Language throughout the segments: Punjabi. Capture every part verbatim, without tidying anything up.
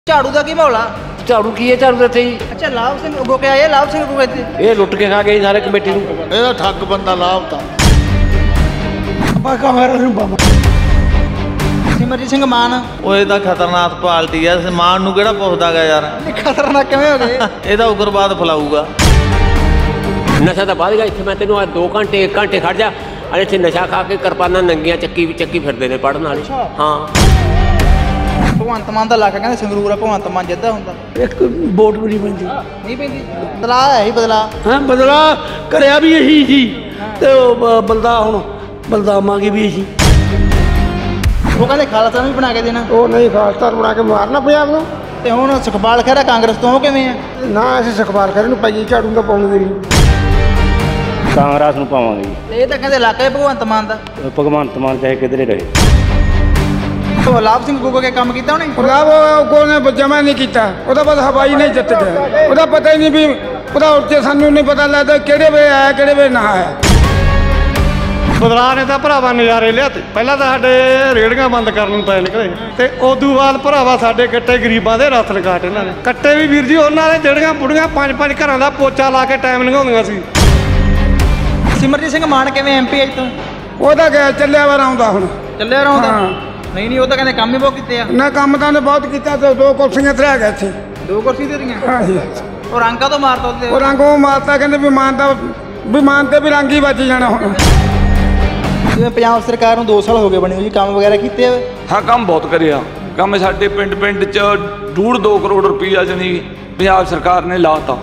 झाड़ू का की माहौल आ? झाड़ू की है झाड़ू इत्थे जी। अच्छा लाभ सिंह उगो के आए लाभ सिंह उगो इत्थे ये लुट के खा गए सारे कमेटी नूं। ਇਹਦਾ ਠੱਗ ਬੰਦਾ ਲਾਭ ਤਾਂ सिमरजीत सिंह मान ਉਹ ਇਹਦਾ ਖਤਰਨਾਕ ਪਾਰਟੀ ਆ ਸਮਾਨ ਨੂੰ ਕਿਹੜਾ ਪੁੱਛਦਾ ਗਾ ਯਾਰ खतरनाक किवें हो गए ਇਹਦਾ ਉਗਰਵਾਦ ਫਲਾਊਗਾ। नशा तो बाद इतने मैं तेन दो घंटे एक घंटे खड़ जा अरे इतने नशा खा के करपाना नंगिया चक्की भी चक्की फिरते हैं पढ़ने वाले। हाँ भगवंत मान का इलाका कहते संगरूर भगवंत मान जिद्दा हुंदा एक वोट भी नहीं पैंदी नहीं पैंदी बदला है ही बदला हाँ बदला करया भी यही सी ते बंदा हुण बलदामा की भी सी वो कहते खालसा भी बना के देना ਉਹ ਨਹੀਂ ਖਾਲਸਾ ਬਣਾ ਕੇ ਮਾਰਨਾ ਪੰਜਾਬ ਨੂੰ ਤੇ ਹੁਣ ਸੁਖਪਾਲ ਖਹਿਰਾ ਕਾਂਗਰਸ ਤੋਂ ਕਿਵੇਂ ਆ ਨਾ ਅਸੀਂ ਸੁਖਪਾਲ ਖਹਿਰੇ ਨੂੰ ਪਾਈਏ ਝਾੜੂ ਦਾ ਪਾਉਣ ਦੇ ਨਹੀਂ कांग्रेस ਨੂੰ ਪਾਵਾਂਗੇ ਜੀ। ਇਹ ਤਾਂ ਕਹਿੰਦੇ ਇਲਾਕਾ ਹੀ ਭਗਵੰਤ ਮਾਨ ਦਾ ਭਗਵੰਤ ਮਾਨ ਚਾਹੇ ਕਿਧਰੇ ਰਹੇ। ਉਹ ਲਾਭ ਸਿੰਘ ਗੋਗੋ ਕੇ ਕੰਮ ਕੀਤਾ ਉਹਨੇ ਉਹਦਾ ਕੋਲ ਨੇ ਜਮਾ ਨਹੀਂ ਕੀਤਾ ਉਹਦਾ ਬਸ ਹਵਾਈ ਨਹੀਂ ਜਿੱਤ ਗਿਆ ਉਹਦਾ ਪਤਾ ਹੀ ਨਹੀਂ ਵੀ ਉਹਦਾ ਉੱਤੇ ਸਾਨੂੰ ਨਹੀਂ ਪਤਾ ਲੱਗਦਾ ਕਿਹੜੇ ਵੇ ਆਇਆ ਕਿਹੜੇ ਵੇ ਨਾ ਆਇਆ। ਬਦਲਾਅ ਨੇ ਤਾਂ ਭਰਾਵਾ ਨਜ਼ਾਰੇ ਲਿਆ ਤੇ ਪਹਿਲਾਂ ਤਾਂ ਸਾਡੇ ਰੇੜੀਆਂ ਬੰਦ ਕਰਨ ਨੂੰ ਪੈ ਨਿਕਲੇ ਤੇ ਉਦੋਂ ਬਾਅਦ ਭਰਾਵਾ ਸਾਡੇ ਕੱਟੇ ਗਰੀਬਾਂ ਦੇ ਰੱਥ ਲਗਾਟ ਇਹਨਾਂ ਨੇ ਕੱਟੇ ਵੀ ਵੀਰ ਜੀ ਉਹਨਾਂ ਨੇ ਜਿਹੜੀਆਂ ਬੁੜੀਆਂ ਪੰਜ ਪੰਜ ਘਰਾਂ ਦਾ ਪੋਚਾ ਲਾ ਕੇ ਟਾਈਮ ਲੰਘਾਉਂਦੀਆਂ ਸੀ। ਸਿਮਰਜੀਤ ਸਿੰਘ ਮਾਨ ਕਿਵੇਂ ਐਮਪੀ ਅੱਜ ਤੋਂ ਉਹਦਾ ਗਿਆ ਚੱਲਿਆ ਵਾਰ ਆਉਂਦਾ ਹੁਣ ਚੱਲਿਆ ਰਹੁੰਦਾ ਹਾਂ। ਨਹੀਂ ਨਹੀਂ ਉਹ ਤਾਂ ਕਹਿੰਦੇ ਕੰਮ ਹੀ ਬਹੁਤ ਕੀਤੇ ਆ ਨਾ ਕੰਮ ਤਾਂ ਨੇ ਬਹੁਤ ਕੀਤਾ ਤੇ ਦੋ ਕੁਰਸੀਆਂ ਤੇ ਰਹਿ ਗਏ ਇੱਥੇ ਦੋ ਕੁਰਸੀ ਦੇ ਦੀਆਂ ਹਾਂ ਜੀ ਉਹ ਰੰਗਾ ਤੋਂ ਮਾਰਤਾ ਉਹਦੇ ਉਹ ਰੰਗੋਂ ਮਾਰਤਾ ਕਹਿੰਦੇ ਵੀ ਮਾਨ ਦਾ ਵੀ ਮਾਨ ਤੇ ਵੀ ਰੰਗ ਹੀ ਵੱਜ ਜਾਣਾ ਹੁਣ। ਜਿਵੇਂ ਪੰਜਾਬ ਸਰਕਾਰ ਨੂੰ ਦੋ ਸਾਲ ਹੋ ਗਏ ਬਣੀ ਹੋਈ ਕੰਮ ਵਗੈਰਾ ਕੀਤੇ ਹੋਏ ਹਾਂ ਕੰਮ ਬਹੁਤ ਕਰਿਆ ਕੰਮ ਸਾਡੇ ਪਿੰਡ ਪਿੰਡ 'ਚ ਡੂਢ ਦੋ ਕਰੋੜ ਰੁਪਈਆ ਜਣੀ ਪੰਜਾਬ ਸਰਕਾਰ ਨੇ ਲਾਤਾ।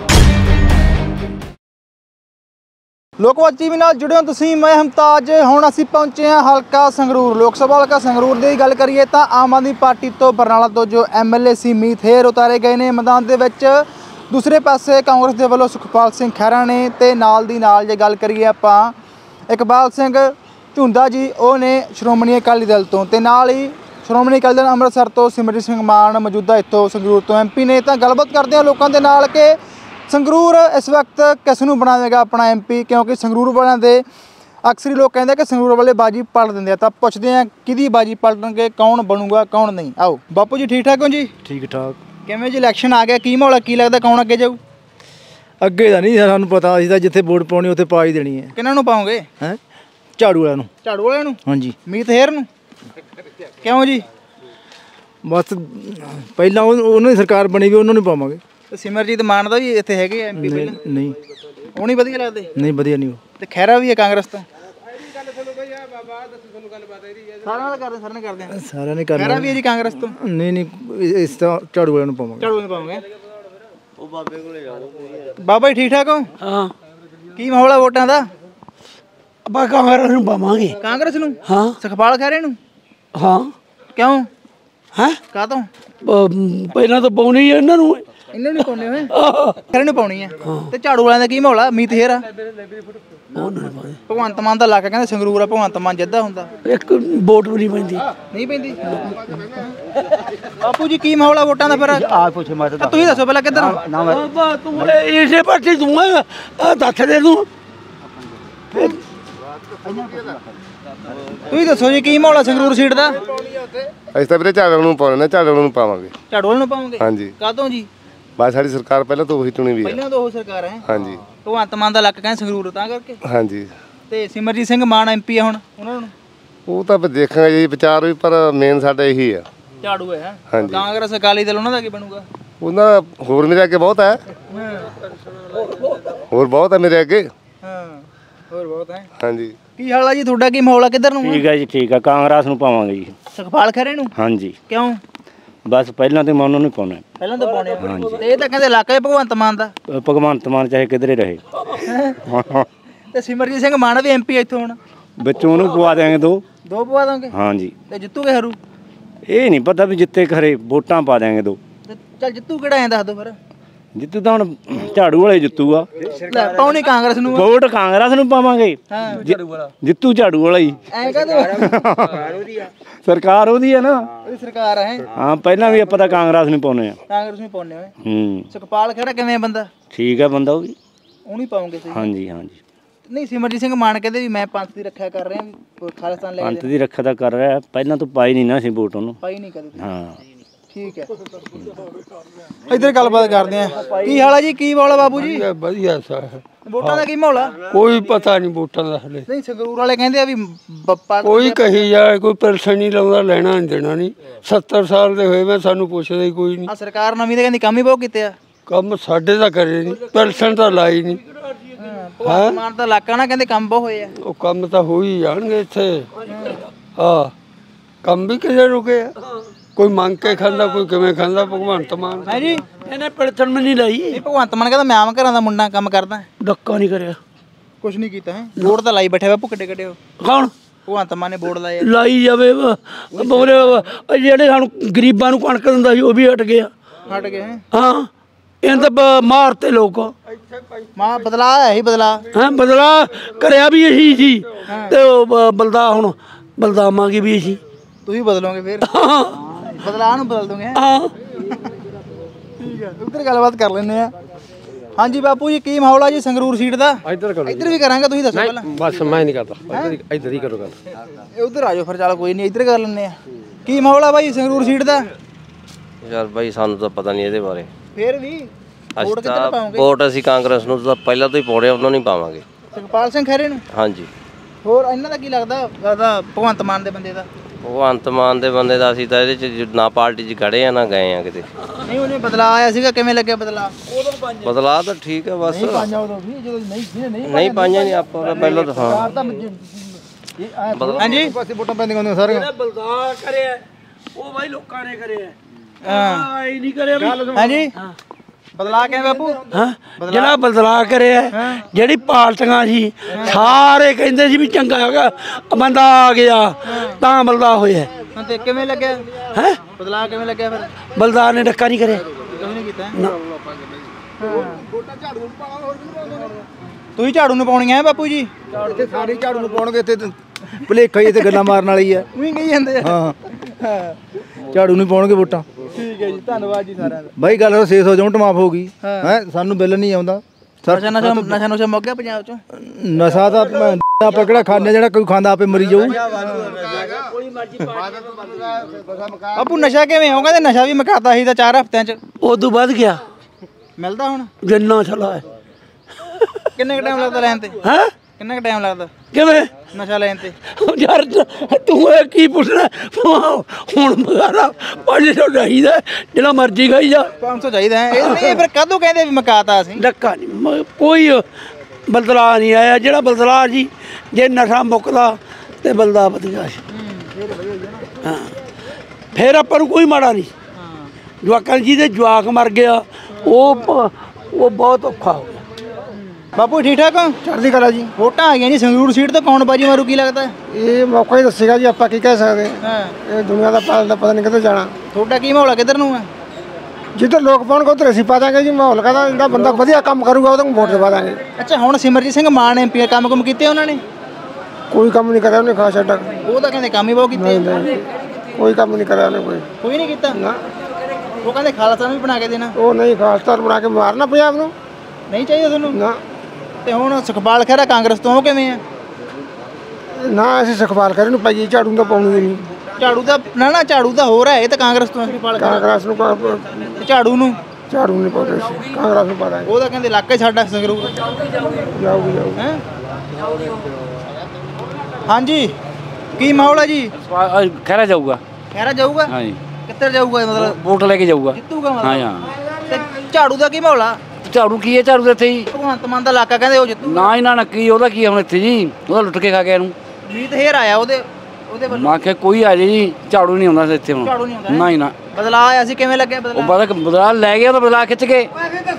ਲੋਕਵਾਦ ਟੀਵੀ ਨਾਲ ਜੁੜੇ ਹੋ ਤੁਸੀਂ ਮੈਂ ਹਮਤਾਜ ਹੁਣ ਅਸੀਂ ਪਹੁੰਚੇ ਹਾਂ ਹਲਕਾ ਸੰਗਰੂਰ ਲੋਕ ਸਭਾ ਹਲਕਾ ਸੰਗਰੂਰ ਦੀ ਗੱਲ ਕਰੀਏ ਤਾਂ ਆਮ ਆਦਮੀ ਪਾਰਟੀ ਤੋਂ ਬਰਨਾਲਾ ਤੋਂ ਜੋ ਐਮਐਲਏ ਸੀ ਮੀਤ ਹੇਰ ਉਤਾਰੇ ਗਏ ਨੇ ਮੈਦਾਨ ਦੇ ਵਿੱਚ। ਦੂਸਰੇ ਪਾਸੇ ਕਾਂਗਰਸ ਦੇ ਵੱਲੋਂ ਸੁਖਪਾਲ ਸਿੰਘ ਖਹਿਰਾ ਨੇ ਤੇ ਨਾਲ ਦੀ ਨਾਲ ਜੇ ਗੱਲ ਕਰੀਏ ਆਪਾਂ ਇਕਬਾਲ ਸਿੰਘ ਝੁੰਦਾ ਜੀ ਉਹ ਨੇ ਸ਼੍ਰੋਮਣੀ ਅਕਾਲੀ ਦਲ ਤੋਂ ਤੇ ਨਾਲ ਹੀ ਸ਼੍ਰੋਮਣੀ ਅਕਾਲੀ ਦਲ ਅੰਮ੍ਰਿਤਸਰ ਤੋਂ ਸਿਮਰਜੀਤ ਸਿੰਘ ਮਾਨ ਮੌਜੂਦਾ ਇੱਥੋਂ ਸੰਗਰੂਰ ਤੋਂ ਐਮਪੀ ਨੇ। ਤਾਂ ਗੱਲਬਾਤ ਕਰਦੇ ਹਾਂ ਲੋਕਾਂ ਦੇ ਨਾਲ ਕਿ ਸੰਗਰੂਰ ਇਸ ਵਕਤ ਕਿਸ ਨੂੰ ਬਣਾਵੇਗਾ ਆਪਣਾ ਐਮਪੀ ਕਿਉਂਕਿ ਸੰਗਰੂਰ ਵਾਲਿਆਂ ਦੇ ਅਕਸਰ ਹੀ ਲੋਕ ਕਹਿੰਦੇ ਕਿ ਸੰਗਰੂਰ ਵਾਲੇ ਬਾਜੀ ਪਲਟ ਦਿੰਦੇ ਆ। ਤਾਂ ਪੁੱਛਦੇ ਹਾਂ ਕਿਹਦੀ ਬਾਜੀ ਪਲਟਣਗੇ ਕੌਣ ਬਣੂਗਾ ਕੌਣ ਨਹੀਂ। ਆਓ ਬਾਪੂ ਜੀ ਠੀਕ ਠਾਕ ਹੋ ਜੀ? ਠੀਕ ਠਾਕ। ਕਿਵੇਂ ਜੀ ਇਲੈਕਸ਼ਨ ਆ ਗਿਆ ਕੀ ਮਾਹੌਲ ਆ ਕੀ ਲੱਗਦਾ ਕੌਣ ਅੱਗੇ ਜਾਊ? ਅੱਗੇ ਤਾਂ ਨਹੀਂ ਸਾਨੂੰ ਪਤਾ ਅਸੀਂ ਤਾਂ ਜਿੱਥੇ ਵੋਟ ਪਾਉਣੀ ਉੱਥੇ ਪਾ ਹੀ ਦੇਣੀ ਹੈ। ਕਿਹਨਾਂ ਨੂੰ ਪਾਓਗੇ? ਹੈ ਝਾੜੂ ਵਾਲਿਆਂ ਨੂੰ। ਝਾੜੂ ਵਾਲਿਆਂ ਨੂੰ? ਹਾਂਜੀ। ਮੀਤ ਹੇਰ ਨੂੰ ਕਿਉਂ ਜੀ? ਬਸ ਪਹਿਲਾਂ ਉਹ- ਉਹਨਾਂ ਦੀ ਸਰਕਾਰ ਬਣੀ ਵੀ ਉਹਨਾਂ ਨੂੰ ਪਾਵਾਂਗੇ। ਤੇ ਸਿਮਰਜੀਤ ਮਾਨ ਦਾ ਵੀ ਇੱਥੇ ਹੈਗੇ ਐਮਪੀ ਪਹਿਲਾਂ ਨਹੀਂ ਉਹ ਨਹੀਂ ਵਧੀਆ ਲੱਗਦੇ? ਨਹੀਂ ਵਧੀਆ ਨਹੀਂ ਉਹ। ਤੇ ਖਹਿਰਾ ਵੀ ਹੈ ਕਾਂਗਰਸ ਤੋਂ। ਸਾਰਿਆਂ ਨਾਲ ਕਰਦੇ ਸਾਰਿਆਂ ਨਾਲ ਕਰਦੇ ਆ ਸਾਰਿਆਂ ਨੇ ਕਰਨਾ। ਖਹਿਰਾ ਵੀ ਹੈ ਜੀ ਕਾਂਗਰਸ ਤੋਂ? ਨਹੀਂ ਨਹੀਂ ਇਸ ਤਾਂ ਝਾੜੂ ਵਾਲਿਆਂ ਨੂੰ ਪਾਵਾਂਗੇ। ਝਾੜੂ ਨੂੰ ਪਾਉਂਗੇ। ਉਹ ਬਾਬੇ ਕੋਲੇ ਜਾਓ ਬਾਬਾ ਜੀ ਠੀਕ ਠਾਕ ਹੋ? ਹਾਂ ਕੀ ਮਾਹੌਲ ਆ ਵੋਟਾਂ ਦਾ? ਆਪਾਂ ਕਾਂਗਰਸ ਨੂੰ ਪਾਵਾਂਗੇ। ਕਾਂਗਰਸ ਨੂੰ? ਹਾਂ ਸੁਖਪਾਲ ਖਹਿਰੇ ਨੂੰ? ਹਾਂ ਕਿਉਂ ਹੈ ਕਾਹ ਤੋਂ? ਪਹਿਲਾਂ ਤਾਂ ਪਾਉਣੀ ਇਹਨਾਂ ਨੂੰ ਇਹਨਾਂ ਨੂੰ ਪਾਉਣੇ ਹੋਏ ਖਹਿਰੇ ਨੂੰ ਪਾਉਣੀ ਹੈ। ਤੇ ਝਾੜੂ ਵਾਲਿਆਂ ਦਾ ਕੀ ਮਾਹੌਲ ਆ? ਮੀਤ ਹੇਰ ਆ ਭਗਵੰਤ ਮਾਨ ਦਾ ਇਲਾਕਾ ਕਹਿੰਦੇ ਸੰਗਰੂਰ ਆ ਭਗਵੰਤ ਮਾਨ ਜਿੱਦਾਂ ਹੁੰਦਾ ਇੱਕ ਵੋਟ ਵੀ ਨਹੀਂ ਪੈਂਦੀ ਨਹੀਂ ਪੈਂਦੀ। ਬਾਪੂ ਜੀ ਕੀ ਮਾਹੌਲ ਆ ਵੋਟਾਂ ਦਾ ਫਿਰ? ਆ ਪੁੱਛੇ ਮੈਂ ਆ ਤੁਸੀਂ ਦੱਸੋ ਪਹਿਲਾਂ ਕਿੱਧਰ ਬਾਬਾ ਤੂੰ ਇਸੇ ਪਾਸੇ ਤੂੰ ਆ ਦੱਸ ਦੇ ਤੂੰ ਤੁਸੀਂ ਦੱਸੋ ਜੀ ਕੀ ਮਾਹੌਲ ਆ ਸੰਗਰੂਰ ਸੀਟ ਦਾ? ਅਸੀਂ ਤਾਂ ਵੀਰੇ ਝਾੜੂ ਨੂੰ ਪਾਉਣੇ ਝਾੜੂ ਨੂੰ ਪਾਵਾਂਗੇ। ਝਾੜੂ ਵਾਲੇ ਨੂੰ ਪਾਉਂਗੇ? ਹਾਂਜੀ। ਕਾਹਤੋਂ ਜੀ? ਬਸ ਸਾਡੀ ਸਰਕਾਰ ਪਹਿਲਾਂ ਤੋਂ ਉਹੀ ਚੁਣੀ ਵੀ ਹੈ। ਪਹਿਲਾਂ ਤਾਂ ਉਹ ਸਰਕਾਰ ਹੈ। ਹਾਂਜੀ ਭਗਵੰਤ ਮਾਨ ਦਾ ਇਲਾਕਾ ਕਹਿੰਦੇ ਸੰਗਰੂਰ ਤਾਂ ਕਰਕੇ। ਹਾਂਜੀ ਤੇ ਸਿਮਰਜੀਤ ਸਿੰਘ ਮਾਨ ਐਮਪੀ ਆ ਹੁਣ ਉਹਨਾਂ ਨੂੰ ਉਹ ਤਾਂ ਫਿਰ ਦੇਖਾਂਗੇ ਜੀ ਵਿਚਾਰ ਵੀ ਪਰ ਮੇਨ ਸਾਡਾ ਇਹੀ ਆ ਝਾੜੂ ਹੈ। ਹਾਂਜੀ। ਕਾਂਗਰਸ ਅਕਾਲੀ ਦਲ ਉਹਨਾਂ ਦਾ ਕੀ ਬਣੂਗਾ? ਉਹਨਾਂ ਹੋਰ ਮੇਰੇ ਅੱਗੇ ਬਹੁਤ ਹੈ ਹੋਰ ਬਹੁਤ ਹੈ ਮੇਰੇ ਅੱਗੇ। ਹਾਂ ਹੋਰ ਬਹੁਤ ਹੈ। ਹਾਂਜੀ ਕੀ ਹਾਲ ਆ ਜੀ ਤੁਹਾਡਾ ਕੀ ਮਾਹੌਲ ਆ ਕਿੱਧਰ ਨੂੰ? ਠੀਕ ਹੈ ਜੀ ਠੀਕ ਹੈ ਕਾਂਗਰਸ ਨੂੰ ਪਾਵਾਂਗੇ ਜੀ। ਸੁਖਪਾਲ ਖਹਿਰੇ ਨੂੰ? ਹਾਂਜੀ ਕਿਉਂ? ਬਸ ਪਹਿਲਾਂ ਤੇ ਮੈਂ ਉਹਨਾਂ ਨੂੰ ਪਾਉਣਾ। ਪਹਿਲਾਂ ਤਾਂ ਪਾਉਣੇ ਆ। ਤੇ ਇਹ ਤਾਂ ਕਹਿੰਦੇ ਇਲਾਕਾ ਹੀ ਭਗਵੰਤ ਮਾਨ ਦਾ। ਭਗਵੰਤ ਮਾਨ ਚਾਹੇ ਕਿਧਰੇ ਰਹੇ। ਤੇ ਸਿਮਰਜੀਤ ਸਿੰਘ ਮਾਨ ਵੀ ਐਮਪੀ ਇੱਥੋਂ ਹੁਣ ਬੱਚੋਂ ਉਹਨੂੰ ਪਵਾ ਦੇਾਂਗੇ ਦੋ ਦੋ ਪਵਾ ਦੋਗੇ? ਹਾਂਜੀ। ਤੇ ਜਿੱਤੂਗੇ ਹਰੂ? ਇਹ ਨਹੀਂ ਪਤਾ ਵੀ ਜਿੱਤੇ ਖਰੇ ਵੋਟਾਂ ਪਾ ਦਿਆਂਗੇ ਦੋ। ਤੇ ਚੱਲ ਜਿੱਤੂ ਕਿਹੜਾ ਐਂ ਦੱਸ ਦੋ ਫਿਰ। ਜਿੱਤੂ ਤਾਂ ਹੁਣ ਝਾੜੂ ਵਾਲੇ ਜਿੱਤੂਗਾ। ਲੈ ਪਾਉਣੀ ਕਾਂਗਰਸ ਨੂੰ ਆ। ਵੋਟ ਕਾਂਗਰਸ ਨੂੰ ਪਾਵਾਂਗੇ। ਹਾਂ ਜਿੱਤੂ ਝਾੜੂ ਵਾਲਾ ਹੀ। ਐਂ ਕਹਦੋ ਸਰਕਾਰ ਉਹਦੀ ਹੈ ਨਾ। ਉਹਦੀ ਸਰਕਾਰ ਹੈ। ਹਾਂ ਪਹਿਲਾਂ ਵੀ ਆਪਾਂ ਤਾਂ ਕਾਂਗਰਸ ਨੂੰ ਪਾਉਨੇ ਆ। ਕਾਂਗਰਸ ਨੂੰ ਪਾਉਣੇ ਹੋਏ। ਹੂੰ ਸੁਖਪਾਲ ਖਹਿਰਾ ਕਿਵੇਂ ਬੰਦਾ? ਠੀਕ ਹੈ ਬੰਦਾ ਉਹ ਵੀ। ਉਹਨੂੰ ਪਾਉਂਗੇ ਸਹੀ? ਹਾਂਜੀ ਹਾਂਜੀ। ਨਹੀਂ ਸਿਮਰਜੀਤ ਸਿੰਘ ਮਾਨ ਕਹਿੰਦੇ ਵੀ ਮੈਂ ਪੰਥ ਦੀ ਰੱਖਿਆ ਕਰ ਰਿਹਾ ਵੀ ਖਾਲਿਸਤਾਨ ਲੈ ਪੰਥ ਦੀ ਰੱਖਿਆ ਤਾਂ ਕਰ ਰਿਹਾ ਪਹਿਲਾਂ ਤੋਂ ਪਾਈ ਨਹੀਂ ਨਾ ਸੀ ਵੋਟ ਉਹਨੂੰ। ਪਾਈ ਨਹੀਂ ਕਦੇ। ਹਾਂ ਠੀਕ ਹੈ ਇੱਧਰ ਗੱਲਬਾਤ ਕਰਦੇ ਆ। ਕੀ ਹਾਲ ਹੈ ਜੀ, ਕੀ ਮਾਹੌਲ ਹੈ ਬਾਬੂ ਜੀ? ਵਧੀਆ ਸਰ, ਵੋਟਾਂ ਦਾ ਕੀ ਮਾਹੌਲ ਆ? ਕੋਈ ਪਤਾ ਨਹੀਂ ਵੋਟਾਂ ਦਾ ਹਲੇ। ਨਹੀਂ ਸੰਗਰੂਰ ਵਾਲੇ ਕਹਿੰਦੇ ਆ ਵੀ ਬੱਪਾ ਕੋਈ ਕਹੀ ਜਾਏ, ਕੋਈ ਪੈਨਸ਼ਨ ਨਹੀਂ ਲਾਉਂਦਾ, ਲੈਣਾ ਨਹੀਂ ਦੇਣਾ ਨਹੀਂ। ਸੱਤਰ ਸਾਲ ਦੇ ਹੋਏ ਮੈਂ, ਸਾਨੂੰ ਪੁੱਛਦਾ ਹੀ ਕੋਈ ਨਹੀਂ। ਆ ਸਰਕਾਰ ਨਵੀਂ ਤੇ ਕਹਿੰਦੀ ਕੰਮ ਹੀ ਬਹੁਤ ਕੀਤੇ ਆ। ਕੰਮ ਸਾਡੇ ਤਾਂ ਕਰੇ ਨਹੀਂ, ਪੈਨਸ਼ਨ ਤਾਂ ਲਾਈ ਨਹੀਂ। ਭਗਵੰਤ ਮਾਨ ਦਾ ਇਲਾਕਾ ਨਾ ਕਹਿੰਦੇ ਕੰਮ ਬਹੁਤ ਹੋਏ ਆ। ਉਹ ਕੰਮ ਤਾਂ ਹੋ ਹੀ ਜਾਣਗੇ ਇੱਥੇ। ਹਾਂ ਕੰਮ ਵੀ ਕਿਸੇ ਰੁਕੇ ਆ, ਕੋਈ ਮੰਗ ਕੇ ਖਾਂਦਾ, ਕੋਈ ਕਿਵੇਂ ਖਾਂਦਾ। ਭਗਵੰਤ ਮਾਨ ਹੈ ਜੀ, ਇਹਨੇ ਪੈਨਸ਼ਨ ਵੀ ਨਹੀਂ ਲਾਈ। ਨਹੀਂ ਭਗਵੰਤ ਮਾਨ ਕਹਿੰਦਾ ਮੈਂ ਆਮ ਘਰਾਂ ਦਾ ਮੁੰਡਾ ਕੰਮ ਕਰਦਾ, ਧੱਕਾ ਨਹੀਂ ਕਰਿਆ, ਕੁਛ ਨਹੀਂ ਕੀਤਾ ਹੈ। ਬੋਰਡ ਤਾਂ ਲਾਈ ਬੈਠੇ ਬਾਪੂ ਕਿੱਡੇ ਕਿੱਡੇ। ਕੌਣ ਭਗਵੰਤ ਮਾਨ ਨੇ ਬੋਰਡ ਲਾਏ। ਲਾਈ ਜਾਵੇ ਜਿਹੜੇ ਸਾਨੂੰ ਗਰੀਬਾਂ ਨੂੰ ਕਣਕ ਦਿੰਦਾ ਸੀ ਉਹ ਵੀ ਹਟ ਗਿਆ। ਹਟ ਗਏ ਹੈ। ਹਾਂ ਇਹਨਾਂ ਤਾਂ ਮਾਰਤੇ ਲੋਕ। ਮਾਂ ਬਦਲਾਅ ਹੈ ਹੀ ਬਦਲਾਅ। ਹਾਂ ਬਦਲਾ ਕਰਿਆ ਵੀ ਇਹੀ ਸੀ ਤੇ ਉਹ ਬ- ਬਲਦਾ ਹੁਣ ਬਲਦਾਵਾਂਗੇ ਵੀ ਅਸੀਂ। ਤੁਸੀਂ ਬਦਲੋਗੇ ਫਿਰ? ਹਾਂ ਬਦਲਾਅ ਨੂੰ ਬਦਲ ਦੋਗੇ। ਹਾਂ ਠੀਕ ਹੈ, ਉੱਧਰ ਗੱਲਬਾਤ ਕਰ ਲੈਂਦੇ ਆ। ਹਾਂਜੀ ਬਾਪੂ ਜੀ, ਕੀ ਮਾਹੌਲ ਆ ਜੀ ਸੰਗਰੂਰ ਸੀਟ ਦਾ? ਇੱਧਰ ਕਰੋ ਇੱਧਰ ਵੀ ਕਰਾਂਗੇ, ਤੁਸੀਂ ਦੱਸੋ ਪਹਿਲਾਂ। ਬਸ ਮੈਂ ਨਹੀਂ ਕਰਦਾ, ਇੱਧਰ ਹੀ ਇੱਧਰ ਹੀ ਕਰੋ ਗੱਲ। ਇਹ ਉੱਧਰ ਆ ਜਾਓ ਫਿਰ, ਚੱਲ ਕੋਈ ਨਹੀਂ, ਇੱਧਰ ਕਰ ਲੈਂਦੇ ਆ। ਕੀ ਮਾਹੌਲ ਆ ਬਾਈ ਸੰਗਰੂਰ ਸੀਟ ਦਾ? ਯਾਰ ਬਾਈ ਸਾਨੂੰ ਤਾਂ ਪਤਾ ਨਹੀਂ ਇਹਦੇ ਬਾਰੇ। ਫੇਰ ਵੀ ਵੋਟ ਕਿੱਧਰ ਅਸੀਂ ਪਾਉਂਗੇ? ਵੋਟ ਅਸੀਂ ਕਾਂਗਰਸ ਨੂੰ ਤਾਂ ਪਹਿਲਾਂ ਤੋਂ ਹੀ ਪਾਉਣੇ, ਉਹਨਾਂ ਨੂੰ ਹੀ ਪਾਵਾਂਗੇ। ਸੁਖਪਾਲ ਸਿੰਘ ਖਹਿਰੇ ਨੂੰ? ਹਾਂਜੀ। ਹੋਰ ਇਹਨਾਂ ਦਾ ਕੀ ਲੱਗਦਾ, ਉਹਦਾ ਭਗਵੰਤ ਮਾਨ ਦੇ ਬੰਦੇ ਦਾ? ਭਗਵੰਤ ਮਾਨ ਦੇ ਬੰਦੇ ਦਾ ਅਸੀਂ ਤਾਂ ਇਹਦੇ ਚ ਨਾ ਪਾਰਟੀ 'ਚ ਖੜੇ ਆ ਨਾ ਗਏ ਆ ਕਿਤੇ। ਨਹੀਂ ਉਹਨੇ ਬਦਲਾ ਆਇਆ ਸੀਗਾ, ਕਿਵੇਂ ਲੱਗਿਆ ਬਦਲਾ? ਬਦਲਾਅ ਤਾਂ ਠੀਕ ਹੈ ਬਸ। ਪਾਈਆਂ ਉਦੋਂ ਵੀ, ਜਦੋਂ ਨਹੀਂ ਨਹੀਂ ਨਹੀਂ ਪਾਈਆਂ ਨਹੀਂ ਆਪਾਂ ਤਾਂ ਪਹਿਲਾਂ ਤਾਂ ਹਾਂ। ਹਾਂਜੀ ਪਾਸੇ ਵੋਟਾਂ ਪੈਂਦੀਆਂ ਹੁੰਦੀਆਂ ਸਾਰੀਆਂ। ਬਲਦਾ ਕਰਿਆ ਉਹ ਬਾਈ ਲੋਕਾਂ ਨੇ ਕਰਿਆ। ਹਾਂ ਇਹ ਨਹੀਂ ਕਰਿਆ ਵੀ। ਹਾਂਜੀ ਬਦਲਾ ਕਿਵੇਂ ਬਾਪੂ? ਹਾਂ ਜਿਹੜਾ ਬਦਲਾ ਕਰਿਆ, ਜਿਹੜੀ ਪਾਰਟੀਆਂ ਸੀ ਸਾਰੇ ਕਹਿੰਦੇ ਸੀ ਵੀ ਚੰਗਾ ਹੈਗਾ ਬੰਦਾ ਆ ਗਿਆ ਤਾਂ ਬਲਦਾ ਹੋਇਆ। ਹਾਂ ਤੇ ਕਿਵੇਂ ਲੱਗਿਆ ਹੈ ਬਦਲਾ, ਕਿਵੇਂ ਲੱਗਿਆ ਫਿਰ? ਬਲਦਾਰ ਨੇ ਡੱਕਾ ਨਹੀਂ ਕਰਿਆ। ਕੁਝ ਨਹੀਂ ਕੀਤਾ ਨਾ। ਤੁਸੀਂ ਝਾੜੂ ਨੂੰ ਪਾਉਣੀਆਂ ਹੈ ਬਾਪੂ ਜੀ? ਇੱਥੇ ਸਾਰੇ ਝਾੜੂ ਨੂੰ ਪਾਉਣਗੇ, ਇੱਥੇ ਭੁਲੇਖਾ ਹੀ ਇੱਥੇ ਗੱਲਾਂ ਮਾਰਨ ਵਾਲੀ ਆ। ਉਹੀ ਕਹੀ ਜਾਂਦੇ ਆ। ਹਾਂ ਝਾੜੂ ਨਹੀਂ ਪਾਉਣਗੇ ਵੋਟਾਂ। ਠੀਕ ਹੈ ਜੀ, ਧੰਨਵਾਦ ਜੀ ਸਾਰਿਆਂ ਦਾ। ਬਾਈ ਗੱਲ ਛੇ ਸੌ ਯੂਨਿਟ ਮਾਫ ਹੋ ਗਈ ਹੈ, ਸਾਨੂੰ ਬਿੱਲ ਨਹੀਂ ਆਉਂਦਾ। ਨਸ਼ਾ ਨਸ਼ਾ ਨਸ਼ਾ ਨੁਸ਼ਾ ਮੁੱਕ ਗਿਆ ਪੰਜਾਬ ਚੋਂ? ਨਸ਼ਾ ਤਾਂ ਆਪਾਂ ਕਿਹੜਾ ਖਾਂਦੇ, ਜਿਹੜਾ ਕੋਈ ਖਾਂਦਾ ਆਪੇ ਮਰੀ ਜਾਊ। ਬਾਪੂ ਨਸ਼ਾ ਕਿਵੇਂ ਹੋ? ਕਹਿੰਦੇ ਨਸ਼ਾ ਵੀ ਮੁਕਾਤਾ ਸੀ ਤਾਂ ਚਾਰ ਹਫ਼ਤਿਆਂ ਚ। ਉਦੋਂ ਵੱਧ ਗਿਆ ਮਿਲਦਾ ਹੁਣ? ਜਿੰਨਾ ਚਲਾ ਹੈ। ਕਿੰਨੇ ਕੁ ਟਾਈਮ ਲੱਗਦਾ ਲੈਣ ਤੇ? ਹੈ ਕਿੰਨਾ ਕੁ ਟਾਈਮ ਲੱਗਦਾ ਕਿਵੇਂ ਨਸ਼ਾ ਲੈਣ ਤੇ? ਯਾਰ ਤੂੰ ਇਹ ਕੀ ਪੁੱਛਣਾ ਹੁਣ? ਮਗਾਰਾ ਪੰਜ ਸੌ ਚਾਹੀਦਾ, ਜਿਹੜਾ ਮਰਜ਼ੀ ਖਾਈ ਜਾ। ਪੰਜ ਸੌ ਚਾਹੀਦਾ ਹੈ? ਇਹ ਨਹੀਂ ਫਿਰ ਕਦੋਂ ਕਹਿੰਦੇ ਵੀ ਮੁਕਾਤਾ ਅਸੀਂ? ਡੱਕਾ ਨਹੀਂ, ਕੋਈ ਬਦਲਾਅ ਨਹੀਂ ਆਇਆ। ਜਿਹੜਾ ਬਦਲਾਅ ਜੀ, ਜੇ ਨਸ਼ਾ ਮੁੱਕਦਾ ਤੇ ਬਲਦਾ ਵਧੀਆ ਸੀ। ਹਾਂ ਫਿਰ ਆਪਾਂ ਨੂੰ ਕੋਈ ਮਾੜਾ ਨਹੀਂ। ਜਵਾਕਾਂ ਜੀ ਦੇ ਜਵਾਕ ਮਰ ਗਿਆ, ਉਹ ਉਹ ਬਹੁਤ ਔਖਾ ਹੋ ਗਿਆ। ਬਾਪੂ ਠੀਕ ਠਾਕ ਹੋ? ਚੜ੍ਹਦੀ ਕਲਾ ਜੀ। ਵੋਟਾਂ ਆ ਗਈਆਂ ਜੀ ਸੰਗਰੂਰ ਸੀਟ ਤੇ, ਕੌਣ ਬਾਜੀ ਮਾਰੂ ਕੀ ਲੱਗਦਾ? ਇਹ ਮੌਕਾ ਹੀ ਦੱਸੇਗਾ ਜੀ, ਆਪਾਂ ਕੀ ਕਹਿ ਸਕਦੇ। ਹਾਂ ਇਹ ਦੁਨੀਆ ਦਾ ਪਾਲ ਦਾ ਪਤਾ ਨਹੀਂ ਕਿੱਧਰ ਜਾਣਾ। ਤੁਹਾਡਾ ਕੀ ਮਾਹੌਲ ਆ, ਕਿੱਧਰ ਨੂੰ ਆ? ਜਿੱਧਰ ਲੋਕ ਪਾਉਣਗੇ ਉੱਧਰ ਅਸੀਂ ਪਾ ਦਾਂਗੇ ਜੀ। ਮਾਹੌਲ ਕਹਿੰਦਾ ਜਿਹੜਾ ਬੰਦਾ ਵਧੀਆ ਕੰਮ ਕਰੂਗਾ ਉਹਨੂੰ ਵੋਟ ਦਵਾ ਦਾਂਗੇ। ਅੱਛਾ ਹੁਣ ਸਿਮਰਜੀਤ ਸਿੰਘ ਮਾਨ ਐਮਪੀ ਕੰਮ ਕੁਮ ਕੀਤੇ ਉਹਨਾਂ ਨੇ? ਕੋਈ ਕੰਮ ਨਹੀਂ ਕਰਿਆ ਉਹਨੇ, ਖਾਸ ਛੱਡ ਉਹ ਤਾਂ ਕਹਿੰਦੇ ਕੰਮ ਹੀ ਬਹੁਤ ਕੀਤੇ ਆ। ਕੋਈ ਕੰਮ ਨਹੀਂ ਕਰਿਆ ਉਹਨੇ। ਕੋਈ ਕੋਈ ਨਹੀਂ ਕੀਤਾ ਨਾ, ਉਹ ਕਹਿੰਦੇ ਖਾਲਸਾ ਨੂੰ ਵੀ ਬਣਾ ਕੇ ਦੇਣਾ। ਉਹ ਨਹੀਂ ਖਾਸਦਾਰ ਬਣਾ ਕੇ ਮਾਰਨਾ ਪੰਜਾਬ ਨੂੰ ਨਹੀਂ ਚਾਹੀਦਾ ਤੁਹਾਨੂੰ? ਨਾ ਤੇ ਹੁਣ ਸੁਖਪਾਲ ਖਹਿਰਾ ਕਾਂਗਰਸ ਤੋਂ, ਉਹ ਕਿਵੇਂ ਆ? ਨਾ ਅਸੀਂ ਸੁਖਪਾਲ ਖਹਿਰੇ ਨੂੰ ਪਾਈਏ, ਝਾੜੂ ਦਾ ਪਾਉਣੀ ਨਹੀਂ। ਝਾੜੂ ਦਾ ਨਾ ਨਾ ਝਾੜੂ ਦਾ ਹੋਰ ਹੈ, ਇਹ ਤਾਂ ਕਾਂਗਰਸ ਤੋਂ ਸੁਖਪਾਲ ਖਹਿਰਾ। ਕਾਂਗਰਸ ਨੂੰ ਪਾ- ਤੇ ਝਾੜੂ ਨੂੰ? ਝਾੜੂ ਨਹੀਂ ਪਾਉਂਦੇ ਅਸੀਂ, ਕਾਂਗਰਸ ਨੂੰ ਪਾ ਦਾਂਗੇ। ਉਹ ਤਾਂ ਕਹਿੰਦੇ ਇਲਾਕਾ ਹੀ ਸਾਡਾ ਸੰਗਰੂਰ। ਜਾਊਗੀ ਜਾਊਗੀ। ਹੈਂ? ਹਾਂਜੀ ਕੀ ਮਾਹੌਲ ਹੈ ਜੀ? ਖਹਿਰਾ ਜਾਊਗਾ। ਖਹਿਰਾ ਜਾਊਗਾ? ਹਾਂ ਜੀ, ਕਿੱਧਰ ਜਾਊਗਾ ਮਤਲਬ? ਵੋਟ ਲੈ ਕੇ ਜਾਊਗਾ। ਜਿੱਤੂਗਾ ਮਤਲਬ? ਹਾਂ ਹਾਂ। ਤੇ ਝਾੜੂ ਦਾ ਕੀ ਮਾਹੌਲ ਆ? ਝਾੜੂ ਕੀ ਹੈ? ਝਾੜੂ ਦੇ ਇੱਥੇ ਹੀ ਭਗਵੰਤ ਮਾਨ ਦਾ ਇਲਾਕਾ ਕਹਿੰਦੇ ਉਹ ਜਿੱਤੂ। ਨਾ ਹੀ ਨਾ ਨਾ ਕੀ ਉਹਦਾ ਕੀ ਹੁਣ ਇੱਥੇ ਜੀ, ਉਹਦਾ ਲੁੱਟ ਕੇ ਖਾ ਗਿਆ ਇਹਨੂੰ। ਮੀਤ ਹੇਰ ਆਇਆ ਉਹਦੇ ਉਹਦੇ ਵੱਲੋਂ। ਮੈਂ ਕਿਹਾ ਕੋਈ ਆ ਜੇ ਜੀ, ਝਾੜੂ ਨਹੀਂ ਆਉਂਦਾ ਇੱਥੇ ਹੁਣ। ਝਾੜੂ ਨਹੀਂ ਆਉਂਦਾ? ਨਾ ਹੀ ਨਾ। ਬਦਲਾ ਆਇਆ ਸੀ, ਕਿਵੇਂ ਲੱਗਿਆ ਉਹ ਬਦਲਾ? ਬਾਅਦ ਬਦਲਾ ਲੈ ਗਿਆ, ਉਹਦਾ ਬਦਲਾ ਖਿੱਚ ਕੇ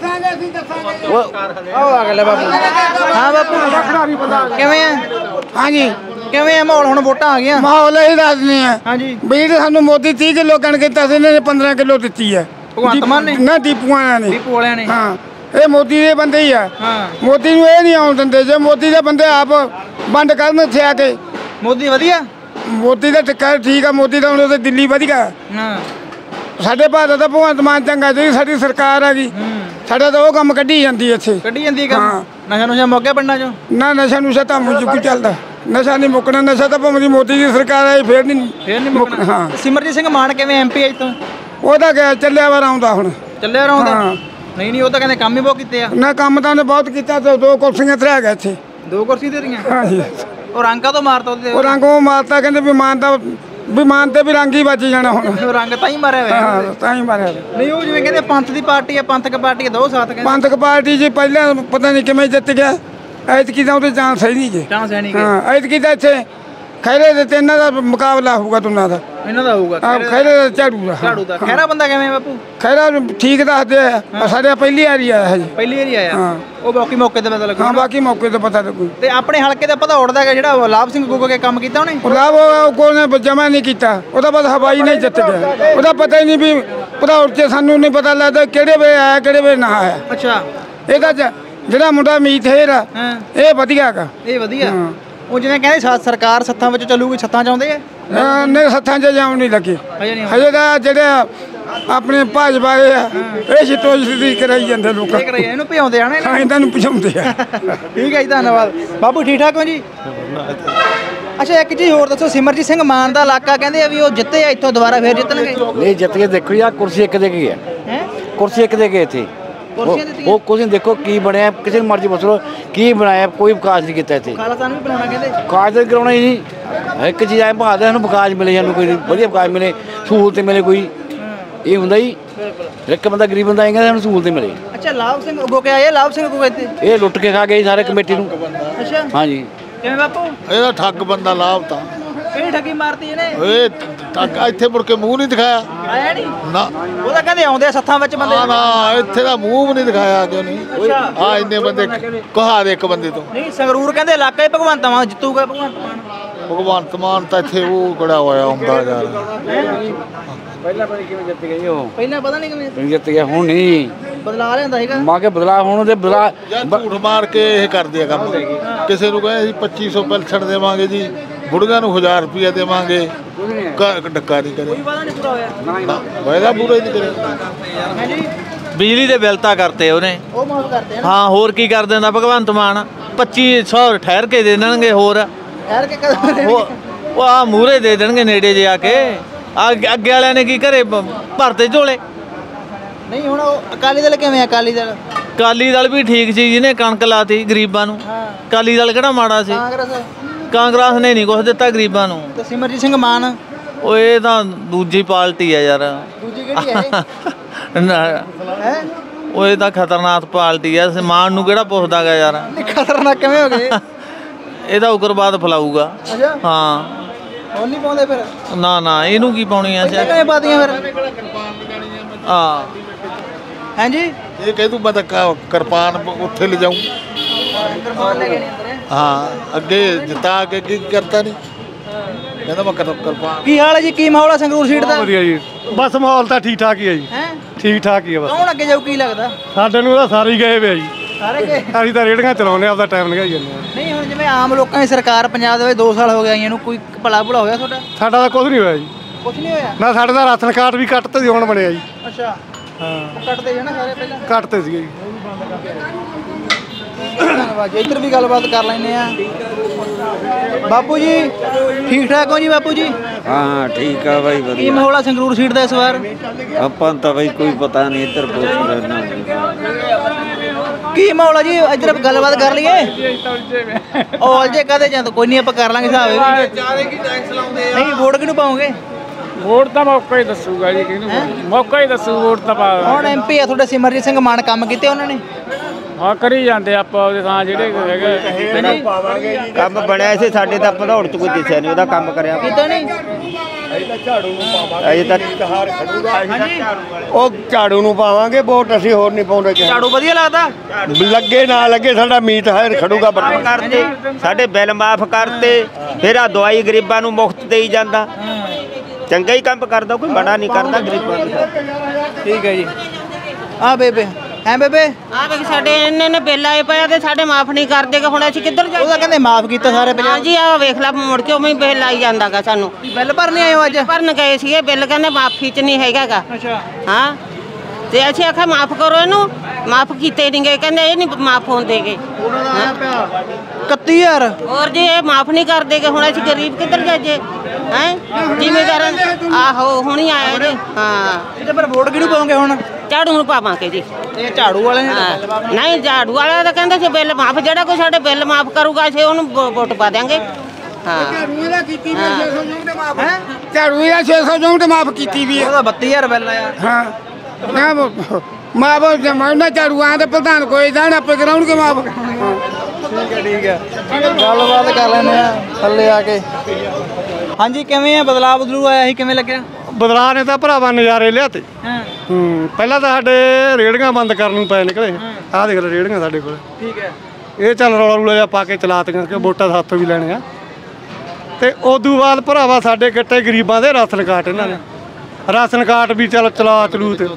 ਆਓ ਆ ਗਿਆ ਬਾਪੂ। ਹਾਂ ਬਾਪੂ ਕਿਵੇਂ ਆ? ਹਾਂਜੀ ਕਿਵੇਂ ਆ ਮਾਹੌਲ? ਹੁਣ ਵੋਟਾਂ ਆ ਗਈਆਂ। ਮਾਹੌਲ ਇਹ ਦੱਸਦੇ ਆ ਹਾਂਜੀ ਵੀ ਸਾਨੂੰ ਮੋਦੀ ਤੀਹ ਕਿਲੋ ਕਣਕ ਦਿੱਤਾ ਸੀ, ਇਹਨਾਂ ਨੇ ਪੰਦਰਾਂ ਕਿਲੋ ਦਿੱਤੀ ਹੈ। ਭਗਵੰਤ ਮਾਨ ਨੇ? ਨਾ ਦੀਪੂ ਵਾਲਿਆਂ ਨੇ। ਦੀਪੂ ਵਾਲਿਆਂ ਨੇ? ਹਾਂ ਇਹ ਮੋਦੀ ਦੇ ਬੰਦੇ ਹੀ ਆ। ਹਾਂ ਮੋਦੀ ਨੂੰ ਇਹ ਨਹੀਂ ਆਉਣ ਦਿੰਦੇ। ਜੇ ਮੋਦੀ ਦੇ ਬੰਦੇ ਆਪ ਬੰਦ ਕਰਨ ਇੱਥੇ ਆ ਕੇ। ਮੋਦੀ ਵਧੀਆ? ਮੋਦੀ ਦਾ ਟਿੱਕਾ ਠੀਕ ਆ, ਮੋਦੀ ਦਾ ਹੁਣ ਉਹਦੇ ਦਿੱਲੀ ਵਧੀਆ। ਹਾਂ ਸਾਡੇ ਭਾਰਤ ਦਾ ਭਗਵੰਤ ਮਾਨ ਚੰਗਾ ਜੀ, ਸਾਡੀ ਸਰਕਾਰ ਹੈਗੀ, ਸਾਡਾ ਤਾਂ ਉਹ ਕੰਮ ਕੱਢੀ ਜਾਂਦੀ ਇੱਥੇ। ਕੱਢੀ ਜਾਂਦੀ ਹੈ ਕੰਮ? ਨਸ਼ਾ ਨੁਸ਼ਾ ਮੁੱਕ ਗਿਆ ਪਿੰਡਾਂ ਚੋਂ? ਨਾ ਨਸ਼ਾ ਨੁਸ਼ਾ ਤਾਂ ਮੁੱਕ ਚੱਲਦਾ, ਨਸ਼ਾ ਨਹੀਂ ਮੁੱਕਣਾ। ਨਸ਼ਾ ਤਾਂ ਭਾਵੇਂ ਮੋਦੀ ਦੀ ਸਰਕਾਰ ਆਈ ਫੇਰ ਨਹੀਂ ਫੇਰ ਨਹੀਂ ਮੁੱਕਣਾ। ਹਾਂ ਸਿਮਰਜੀਤ ਸਿੰਘ ਮਾਨ ਕਿਵੇਂ ਐਮਪੀ ਆਈ ਤੋਂ? ਉਹਦਾ ਗਿਆ ਚੱਲਿਆ ਵਾਰ ਆਉਂਦਾ ਹੁਣ ਚੱਲਿਆ ਰਹੂੰਦਾ ਨਹੀਂ ਨਹੀਂ ਉਹ ਤਾਂ ਕਹਿੰਦੇ ਕੰਮ ਹੀ ਬਹੁਤ ਕੀਤੇ ਆ ਨਾ ਕੰਮ ਤਾਂ ਉਹਨੇ ਬਹੁਤ ਕੀਤਾ ਤੇ ਦੋ ਕੁਰਸੀਆਂ ਤੇ ਰਹਿ ਗਿਆ ਇੱਥੇ ਦੋ ਕੁਰਸੀ ਦੇ ਰਹੀਆਂ ਹਾਂਜੀ ਉਹ ਰੰਗਾ ਤੋਂ ਮਾਰਤਾ ਉਹਦੇ ਉਹ ਰੰਗ ਉਹ ਮਾਰਤਾ ਕਹਿੰਦੇ ਵੀ ਮਾਨ ਦਾ ਵੀ ਮਾਨ ਤੇ ਵੀ ਰੰਗ ਹੀ ਵੱਜ ਜਾਣਾ ਹੁਣ ਉਹ ਰੰਗ ਤਾਂ ਹੀ ਮਾਰਿਆ ਹੋਇਆ ਹਾਂ ਤਾਂ ਹੀ ਮਾਰਿਆ ਨਹੀਂ ਉਹ ਜਿਵੇਂ ਕਹਿੰਦੇ ਪੰਥ ਦੀ ਪਾਰਟੀ ਆ ਪੰਥਕ ਪਾਰਟੀ ਆ ਦੋ ਸਾਥ ਕਹਿੰਦੇ ਪੰਥਕ ਪਾਰਟੀ ਜੀ ਪਹਿਲਾਂ ਪਤਾ ਨਹੀਂ ਕਿਵੇਂ ਜਿੱਤ ਗਿਆ ਐਤਕੀ ਤਾਂ ਉਹਦੇ ਚਾਂਸ ਹੈ ਨਹੀਂ ਜੀ ਚਾਂਸ ਹੈ ਨਹੀਂ ਹਾਂ ਐਤਕੀ ਤਾਂ ਇੱਥੇ ਖੈਰੇ ਦੇ ਤੇ ਇਹਨਾਂ ਦਾ ਮੁਕਾਬਲਾ ਹੋਊਗਾ ਦੋਨਾਂ ਦਾ ਇਹਨਾਂ ਦਾ ਹੋਊਗਾ ਆ ਖੈਰੇ ਦਾ ਝਾੜੂ ਦਾ ਝਾੜੂ ਦਾ ਖੈਰਾ ਬੰਦਾ ਕਿਵੇਂ ਬਾਪੂ ਖੈਰਾ ਠੀਕ ਦੱਸਦੇ ਆ ਸਾਡੇ ਪਹਿਲੀ ਵਾਰੀ ਆਇਆ ਹੈ ਜੀ ਪਹਿਲੀ ਵਾਰੀ ਆਇਆ ਹਾਂ ਉਹ ਬਾਕੀ ਮੌਕੇ ਤੇ ਪਤਾ ਲੱਗੂ ਹਾਂ ਬਾਕੀ ਮੌਕੇ ਤੇ ਪਤਾ ਲੱਗੂ ਤੇ ਆਪਣੇ ਹਲਕੇ ਦਾ ਪਤਾ ਉੜਦਾ ਹੈ ਜਿਹੜਾ ਲਾਭ ਸਿੰਘ ਗੁੱਗ ਕੇ ਕੰਮ ਕੀਤਾ ਉਹਨੇ ਲਾਭ ਉਹ ਕੋਨੇ ਜਮਾ ਨਹੀਂ ਕੀਤਾ ਉਹਦਾ ਬਸ ਹਵਾਈ ਨਹੀਂ ਜਿੱਤ ਗਿਆ ਉਹਦਾ ਪਤਾ ਹੀ ਨਹੀਂ ਵੀ ਭਦੌੜ 'ਚ ਸਾਨੂੰ ਨਹੀਂ ਪਤਾ ਲੱਗਦਾ ਕਿਹੜੇ ਵੇ ਆਇਆ ਕਿਹੜੇ ਵੇ ਨਾ ਆਇਆ ਅੱਛਾ ਇਹਦਾ ਜਿਹੜਾ ਮੁੰਡਾ ਮੀਤ ਹੈਰ ਆ ਇਹ ਵਧੀਆ ਹੈਗਾ ਇਹ ਵਧੀਆ ਉਹ ਜਿਵੇਂ ਕਹਿੰਦੇ ਸਾ- ਸਰਕਾਰ ਸੱਥਾਂ ਵਿੱਚ ਚੱਲੂਗੀ ਛੱਤਾਂ ਚਾਹੁੰਦੇ ਆ ਨਹੀਂ ਸੱਥਾਂ 'ਚ ਜਾਉਣ ਨਹੀਂ ਲੱਗੇ ਹਜੇ ਤਾਂ ਜਿਹੜੇ ਆਪਣੇ ਭਾਜਪਾ ਦੇ ਆ ਇਹ ਸ਼ਿਤੋਸ਼ੀ ਕਰਾਈ ਜਾਂਦੇ ਲੋਕਾਂ ਕਰਾਈ ਇਹਨੂੰ ਭਜਾਉਂਦੇ ਆ ਨਾ ਹਾਂ ਇਹਨਾਂ ਨੂੰ ਭਜਾਉਂਦੇ ਆ ਠੀਕ ਹੈ ਜੀ ਧੰਨਵਾਦ ਬਾਪੂ ਠੀਕ ਠਾਕ ਹੋ ਜੀ ਅੱਛਾ ਇੱਕ ਚੀਜ਼ ਹੋਰ ਦੱਸੋ ਸਿਮਰਜੀਤ ਸਿੰਘ ਮਾਨ ਦਾ ਇਲਾਕਾ ਕਹਿੰਦੇ ਆ ਵੀ ਉਹ ਜਿੱਤੇ ਆ ਇੱਥੋਂ ਦੁਬਾਰਾ ਫੇਰ ਜਿੱਤਣਗੇ ਨਹੀਂ ਜਿੱਤ ਕੇ ਦੇਖੋ ਜੀ ਆ ਕੁਰਸੀ ਇੱਕ ਦੇ ਕੇ ਗਿਆ ਹੈ ਕੁਰਸੀ ਇੱਕ ਦੇ ਕੇ ਇੱਥੇ ਉਹ ਕੁਝ ਦੇਖੋ ਕੀ ਬਣਿਆ ਕਿਸੇ ਨੂੰ ਮਰਜ਼ੀ ਪੁੱਛ ਲਓ ਕੀ ਬਣਾਇਆ ਕੋਈ ਵਿਕਾਸ ਨਹੀਂ ਕੀਤਾ ਇੱਥੇ ਖਾਲਸਾਨ ਵੀ ਬਣਾਉਣਾ ਕਹਿੰਦੇ ਵਿਕਾਸ ਤਾਂ ਕਰਾਉਣਾ ਹੀ ਨਹੀਂ ਇੱਕ ਚੀਜ਼ ਐ ਭਾਲਦੇ ਸਾਨੂੰ ਵਿਕਾਸ ਮਿਲੇ ਸਾਨੂੰ ਕੋਈ ਵਧੀਆ ਵਿਕਾਸ ਮਿਲੇ ਸਹੂਲਤ ਮਿਲੇ ਕੋਈ ਇਹ ਹੁੰਦਾ ਜੀ ਇੱਕ ਬੰਦਾ ਗਰੀਬ ਬੰਦਾ ਆਏਗਾ ਸਾਨੂੰ ਸਹੂਲਤ ਮਿਲੇ ਅੱਛਾ ਲਾਭ ਸਿੰਘ ਉਗੋ ਕੇ ਆਏ ਲਾਭ ਸਿੰਘ ਉਗੋ ਇੱਥੇ ਇਹ ਲੁੱਟ ਕੇ ਖਾ ਗਏ ਸਾਰੇ ਕਮੇਟੀ ਨੂੰ ਅੱਛਾ ਹਾਂਜੀ ਕਿਵੇਂ ਬਾਪੂ ਇਹਦਾ ਠੱਗ ਬੰਦਾ ਲਾਭ ਤਾਂ ਕਿਹੜੀ ਠੱਗੀ ਮਾਰਤੀ ਇਹਨੇ ਓਏ ਠੱਗ ਇੱਥੇ ਮੁੜ ਕੇ ਮੂੰਹ ਨਹੀਂ ਦਿਖਾਇਆ ਆਇਆ ਨਹੀਂ ਨਾ ਉਹ ਤਾਂ ਕਹਿੰਦੇ ਆਉਂਦੇ ਆ ਸੱਥਾਂ ਵਿੱਚ ਬੰਦੇ ਨਾ ਨਾ ਇੱਥੇ ਦਾ ਮੂੰਹ ਵੀ ਨਹੀਂ ਦਿਖਾਇਆ ਕਿਉਂ ਨਹੀਂ ਆ ਇੰਨੇ ਬੰਦੇ ਕਹਾ ਦੇ ਇੱਕ ਬੰਦੇ ਤੋਂ ਨਹੀਂ ਸੰਗਰੂਰ ਕਹਿੰਦੇ ਇਲਾਕਾ ਹੀ ਭਗਵੰਤ ਮਾਨ ਜਿੱਤੂਗਾ ਭਗਵੰਤ ਮਾਨ ਭਗਵੰਤ ਮਾਨ ਤਾਂ ਇੱਥੇ ਉਹ ਬੜਾ ਹੋਇਆ ਹੁੰਦਾ ਯਾਰ ਪਹਿਲਾਂ ਪਤਾ ਕਿਵੇਂ ਜਿੱਤ ਗਈ ਉਹ ਪਹਿਲਾਂ ਪਤਾ ਨਹੀਂ ਕਿਵੇਂ ਜਿੱਤ ਗਿਆ ਹੁਣ ਨਹੀਂ ਬਦਲਾ ਲਿਆਂਦਾ ਹੈਗਾ ਮਾਂ ਕੇ ਬਦਲਾ ਹੁਣ ਤੇ ਬਦਲਾ ਝੂਠ ਮਾਰ ਕੇ ਇਹ ਕਰਦੇ ਆ ਕੰਮ ਕਿਸੇ ਨੂੰ ਕਹਿੰਦੇ ਅਸੀਂ ਪੱਚੀ ਸੌ ਪੈਨਸ਼ਨ ਦੇਵਾਂਗੇ ਜੀ ਬੁੜੀਆਂ ਨੂੰ ਹਜ਼ਾਰ ਰੁਪਇਆ ਦੇਵਾਂਗੇ ਡੱਕਾ ਨਹੀਂ ਕਰੇ ਕੋਈ ਵਾਦਾ ਨਹੀਂ ਪੂਰਾ ਹੋਇਆ ਵਾਅਦਾ ਪੂਰਾ ਹੀ ਨਹੀਂ ਕਰਿਆ ਬਿਜਲੀ ਦੇ ਬਿੱਲ ਤਾਂ ਕਰਤੇ ਉਹਨੇ ਉਹ ਮਾਫ ਕਰਦੇ ਆ ਹਾਂ ਹੋਰ ਕੀ ਕਰ ਦਿੰਦਾ ਭਗਵੰਤ ਮਾਨ ਪੱਚੀ ਸੌ ਠਹਿਰ ਕੇ ਦੇ ਦੇਣਗੇ ਹੋਰ ਠਹਿਰ ਕੇ ਕਦੋਂ ਉਹ ਆ ਮੂਹਰੇ ਦੇ ਦੇਣਗੇ ਨੇੜੇ ਜੇ ਆ ਕੇ ਅੱਗੇ ਵਾਲਿਆਂ ਨੇ ਕੀ ਘਰੇ ਭਰਤੇ ਝੋਲੇ ਨਹੀਂ ਹੁਣ ਉਹ ਅਕਾਲੀ ਦਲ ਕਿਵੇਂ ਅਕਾਲੀ ਦਲ ਅਕਾਲੀ ਦਲ ਵੀ ਠੀਕ ਸੀ ਜਿਹਨੇ ਕਣਕ ਲਾਤੀ ਗਰੀਬਾਂ ਨੂੰ ਅਕਾਲੀ ਦਲ ਕਿਹੜਾ ਮਾੜਾ ਸੀ ਕਾਂਗਰਸ ਕਾਂਗਰਸ ਨੇ ਨਹੀਂ ਕੁਛ ਦਿੱਤਾ ਗਰੀਬਾਂ ਨੂੰ ਤੇ ਸਿਮਰਜੀਤ ਸਿੰਘ ਮਾਨ ਉਹ ਇਹ ਤਾਂ ਦੂਜੀ ਪਾਰਟੀ ਆ ਯਾਰ ਦੂਜੀ ਕਿਹੜੀ ਹੈ ਹੈ ਉਹ ਇਹ ਤਾਂ ਖਤਰਨਾਕ ਪਾਰਟੀ ਆ ਮਾਨ ਨੂੰ ਕਿਹੜਾ ਪੁੱਛਦਾਗਾ ਯਾਰ ਖਤਰਨਾਕ ਕਿਵੇਂ ਹੋ ਗਏ ਇਹਦਾ ਉਗਰਬਾਦ ਫਲਾਊਗਾ ਅੱਛਾ ਹਾਂ ਉਹ ਨਹੀਂ ਪਾਉਂਦੇ ਫਿਰ ਨਾ ਨਾ ਇਹਨੂੰ ਕੀ ਪਾਉਣੀ ਆ ਕਿਵੇਂ ਪਾਦੀਆਂ ਫਿਰ ਹਾਂ ਹਾਂਜੀ ਇਹ ਕਹਿ ਦੂੰ ਮੈਂ ਤਾਂ ਕਿਰਪਾਨ ਉੱਥੇ ਲੈ ਜਾਊਂ ਕਿਰਪਾਨ ਲੈ ਕੇ ਨਹੀਂ ਅੰਦਰ ਹਾਂ ਅੱਗੇ ਜਿੱਤਾ ਕੇ ਕੀ ਕਰਤਾ ਨਹੀਂ ਕਹਿੰਦਾ ਮੈਂ ਕਿਰਪਾਨ ਕੀ ਹਾਲ ਹੈ ਜੀ ਕੀ ਮਾਹੌਲ ਹੈ ਸੰਗਰੂਰ ਸੀਟ ਦਾ ਵਧੀਆ ਜੀ ਬਸ ਮਾਹੌਲ ਤਾਂ ਠੀਕ ਠਾਕ ਹੀ ਹੈ ਜੀ ਹੈ ਠੀਕ ਠਾਕ ਹੀ ਹੈ ਬਸ ਕੌਣ ਅੱਗੇ ਜਾਊ ਕੀ ਲੱਗਦਾ ਸਾਡੇ ਨੂੰ ਤਾਂ ਸਾਰੇ ਹੀ ਗਏ ਵੇ ਆ ਜੀ ਸਾਰੇ ਗਏ ਅਸੀਂ ਤਾਂ ਰੇੜੀਆਂ ਚਲਾਉਂਦੇ ਆਪਦਾ ਟਾਈਮ ਲਗਾਈ ਜਾਂਦੇ ਆ ਨਹੀਂ ਹੁਣ ਜਿਵੇਂ ਆਮ ਲੋਕਾਂ ਦੀ ਸਰਕਾਰ ਪੰਜਾਬ ਦੇ ਵਿੱਚ ਦੋ ਸਾਲ ਹੋ ਗਏ ਆਈਆਂ ਨੂੰ ਕੋਈ ਭਲਾ ਭੁਲਾ ਹੋਇਆ ਤੁਹਾਡਾ ਸਾਡਾ ਤਾਂ ਕੁਝ ਨਹੀਂ ਹੋਇਆ ਜੀ ਕੁਝ ਨਹੀਂ ਹੋਇਆ ਨਾ ਸਾਡੇ ਦਾ ਰਾਸ਼ਨ ਕਾਰਡ ਵੀ ਕੱਟ ਤੇ ਹੁਣ ਬਣਿਆ ਜੀ ਅੱਛਾ ਹਾਂ ਕੱਟਦੇ ਜਣਾ ਸਾਰੇ ਪਹਿਲਾਂ ਕੱਟਤੇ ਸੀਗੇ ਜੀ ਧੰਨਵਾਦ ਜੀ ਇੱਧਰ ਵੀ ਗੱਲਬਾਤ ਕਰ ਲੈਂਦੇ ਆ ਬਾਪੂ ਜੀ ਠੀਕ ਠਾਕ ਹੋ ਜੀ ਬਾਪੂ ਜੀ ਹਾਂ ਹਾਂ ਠੀਕ ਆ ਬਾਈ ਕੀ ਵਧੀਆ ਮਾਹੌਲ ਆ ਸੰਗਰੂਰ ਸੀਟ ਦਾ ਇਸ ਵਾਰ ਆਪਾਂ ਨੂੰ ਤਾਂ ਬਾਈ ਕੋਈ ਪਤਾ ਨਹੀਂ ਇੱਧਰ ਪੁੱਛ ਲੈਣਾ ਕੀ ਮਾਹੌਲ ਆ ਜੀ ਇੱਧਰ ਗੱਲਬਾਤ ਕਰ ਲਈਏ ਉਹ ਜੇ ਕਹਦੇ ਜਾਂ ਕੋਈ ਨਹੀਂ ਆਪਾਂ ਕਰ ਲਾਂਗੇ ਹਿਸਾਬ ਨਹੀਂ ਵੋਟ ਕਿਹਨੂੰ ਪਾਉਂਗੇ ਵੋਟ ਤਾਂ ਮੌਕਾ ਹੀ ਦੱਸੂਗਾ ਜੀ ਕਿਹਨੂੰ ਮੌਕਾ ਹੀ ਦੱਸੂ ਵੋਟ ਤਾਂ ਪਾ ਹੁਣ ਐਮਪੀ ਆ ਤੁਹਾਡੇ ਸਿਮਰਜੀਤ ਸਿੰਘ ਮਾਨ ਕੰਮ ਕੀਤੇ ਉਹਨਾਂ ਨੇ ਹਾਂ ਕਰੀ ਜਾਂਦੇ ਆਪਾਂ ਉਹਦੇ ਥਾਂ ਜਿਹੜੇ ਹੈਗੇ ਕੰਮ ਬਣਿਆ ਸੀ ਸਾਡੇ ਤਾਂ ਭਦੌੜ ਚ ਕੋਈ ਦਿਸਿਆ ਨਹੀਂ ਉਹਦਾ ਕੰਮ ਕਰਿਆ ਕੀਤਾ ਨਹੀਂ ਅਜੇ ਤਾਂ ਉਹ ਝਾੜੂ ਨੂੰ ਪਾਵਾਂਗੇ ਵੋਟ ਅਸੀਂ ਹੋਰ ਨਹੀਂ ਪਾਉਂਦੇ ਝਾੜੂ ਵਧੀਆ ਲੱਗਦਾ ਲੱਗੇ ਨਾ ਲੱਗੇ ਸਾਡਾ ਮੀਤ ਹੈ ਖੜੂਗਾ ਕਰਤੇ ਸਾਡੇ ਬਿੱਲ ਮਾਫ ਕਰਤੇ ਫਿਰ ਆ ਦਵਾਈ ਗਰੀਬਾਂ ਨੂੰ ਮੁਫਤ ਦੇਈ ਜਾਂਦਾ ਚੰਗਾ ਹੀ ਕੰਮ ਕਰਦਾ ਕੋਈ ਬੜਾ ਨਹੀਂ ਕਰਦਾ ਗਰੀਬਾਂ ਦਾ ਠੀਕ ਹੈ ਜੀ ਆ ਬੇਬੇ ਹੈ ਬੇਬੇ ਆ ਵੇਖ ਸਾਡੇ ਇੰਨੇ ਨੇ ਬਿੱਲ ਆਏ ਪਏ ਤੇ ਸਾਡੇ ਮਾਫ ਨਹੀਂ ਕਰਦੇਗੇ ਹੁਣ ਅਸੀਂ ਕਿੱਧਰ ਜਾਈਏ ਉਹਦਾ ਕਹਿੰਦੇ ਮਾਫ ਕੀਤਾ ਸਾਰੇ ਹਾਂ ਜੀ ਆ ਵੇਖ ਲੈ ਮੁੜ ਕੇ ਉਵੇਂ ਬਿੱਲ ਆਈ ਜਾਂਦਾਗਾ ਸਾਨੂੰ ਬਿੱਲ ਭਰਨੇ ਆਏ ਹੋ ਅੱਜ ਭਰਨ ਗਏ ਸੀਗੇ ਬਿੱਲ ਕਹਿੰਦੇ ਮਾਫੀ ਚ ਨਹੀਂ ਹੈਗਾਗਾ ਅੱਛਾ ਹਾਂ ਤੇ ਅਸੀਂ ਆਖਿਆ ਮਾਫ ਕਰੋ ਇਹਨੂੰ ਮਾਫ ਕੀਤੇ ਨਹੀਂ ਗਏ ਕਹਿੰਦੇ ਇਹ ਨਹੀਂ ਮਾਫ ਹੁੰਦੇਗੇ ਇਕੱਤੀ ਹਜ਼ਾਰ ਹੋਰ ਜੀ ਇਹ ਮਾਫ ਨਹੀਂ ਕਰਦੇਗੇ ਹੁਣ ਅਸੀਂ ਗਰੀਬ ਕਿੱਧਰ ਜਾਈਏ ਹੈ ਜ਼ਿਮੀਦਾਰਾਂ ਆਹੋ ਹੁਣੀ ਆਇਆ ਜੀ ਹਾਂ ਤੇ ਪਰ ਵੋਟ ਕਿਹਨੂੰ ਪਾਉਂਗੇ ਹੁਣ ਝਾੜੂ ਨੂੰ ਪਾਵਾਂਗੇ ਜੀ ਇਹ ਝਾੜੂ ਵਾਲੇ ਨੇ ਨਹੀਂ ਝਾੜੂ ਵਾਲਾ ਤਾਂ ਕਹਿੰਦੇ ਸੀ ਬਿੱਲ ਮਾਫ ਜਿਹੜਾ ਕੋਈ ਸਾਡੇ ਬਿੱਲ ਮਾਫ ਕਰੂਗਾ ਅਸੀਂ ਉਹਨੂੰ ਵੋ- ਵੋਟ ਪਾ ਦਿਆਂਗੇ ਹਾਂ ਝਾੜੂ ਇਹਦਾ ਕੀਤੀ ਵੀ ਛੇ ਸੌ ਯੂਨਿਟ ਮਾਫ ਹੈ ਝਾੜੂ ਇਹਦਾ ਛੇ ਸੌ ਯੂਨਿਟ ਮਾਫ ਕੀਤੀ ਵੀ ਉਹਦਾ ਬੱਤੀ ਹਜ਼ਾਰ ਬਿੱਲ ਆਇਆ ਹਾਂ ਨਾ ਮਾਫ ਜਮਾਉਣਾ ਝਾੜੂਆਂ ਦੇ ਪ੍ਰਧਾਨ ਕੋਈ ਜਾਣ ਆਪੇ ਕਰਾਉਣਗੇ ਮਾਫ ਠੀਕ ਹੈ ਠੀਕ ਹੈ ਗੱਲਬਾਤ ਕਰ ਲੈਂਦੇ ਆ ਥੱਲੇ ਆ ਕੇ ਹਾਂਜੀ ਕਿਵੇਂ ਆ ਬਦਲਾਅ ਬਦਲੂ ਆਇਆ ਸੀ ਕਿਵੇਂ ਲੱਗਿਆ ਬਦਲਾਅ ਨੇ ਤਾਂ ਭਰਾਵਾ ਨਜ਼ਾਰੇ ਲਿਆਤੇ ਹਾਂ ਹੂੰ ਪਹਿਲਾਂ ਤਾਂ ਸਾਡੇ ਰੇੜੀਆਂ ਬੰਦ ਕਰਨ ਨੂੰ ਪਏ ਨਿਕਲੇ ਆਹ ਦੇਖ ਲੈ ਰੇੜੀਆਂ ਸਾਡੇ ਕੋਲ ਠੀਕ ਹੈ ਇਹ ਚੱਲ ਰੌਲਾ ਰੂਲਾ ਜਿਹਾ ਪਾ ਕੇ ਚਲਾਤੀਆਂ ਕਿ ਵੋਟਾਂ ਸਾਥੋਂ ਵੀ ਲੈਣੀਆਂ ਤੇ ਉਦੋਂ ਬਾਅਦ ਭਰਾਵਾ ਸਾਡੇ ਗੱਟੇ ਗਰੀਬਾਂ ਦੇ ਰਾਸ਼ਨ ਕਾਰਡ ਇਹਨਾਂ ਨੇ ਰਾਸ਼ਨ ਕਾਰਡ ਵੀ ਚੱਲ ਚਲਾ ਚਲੂ ਤੇ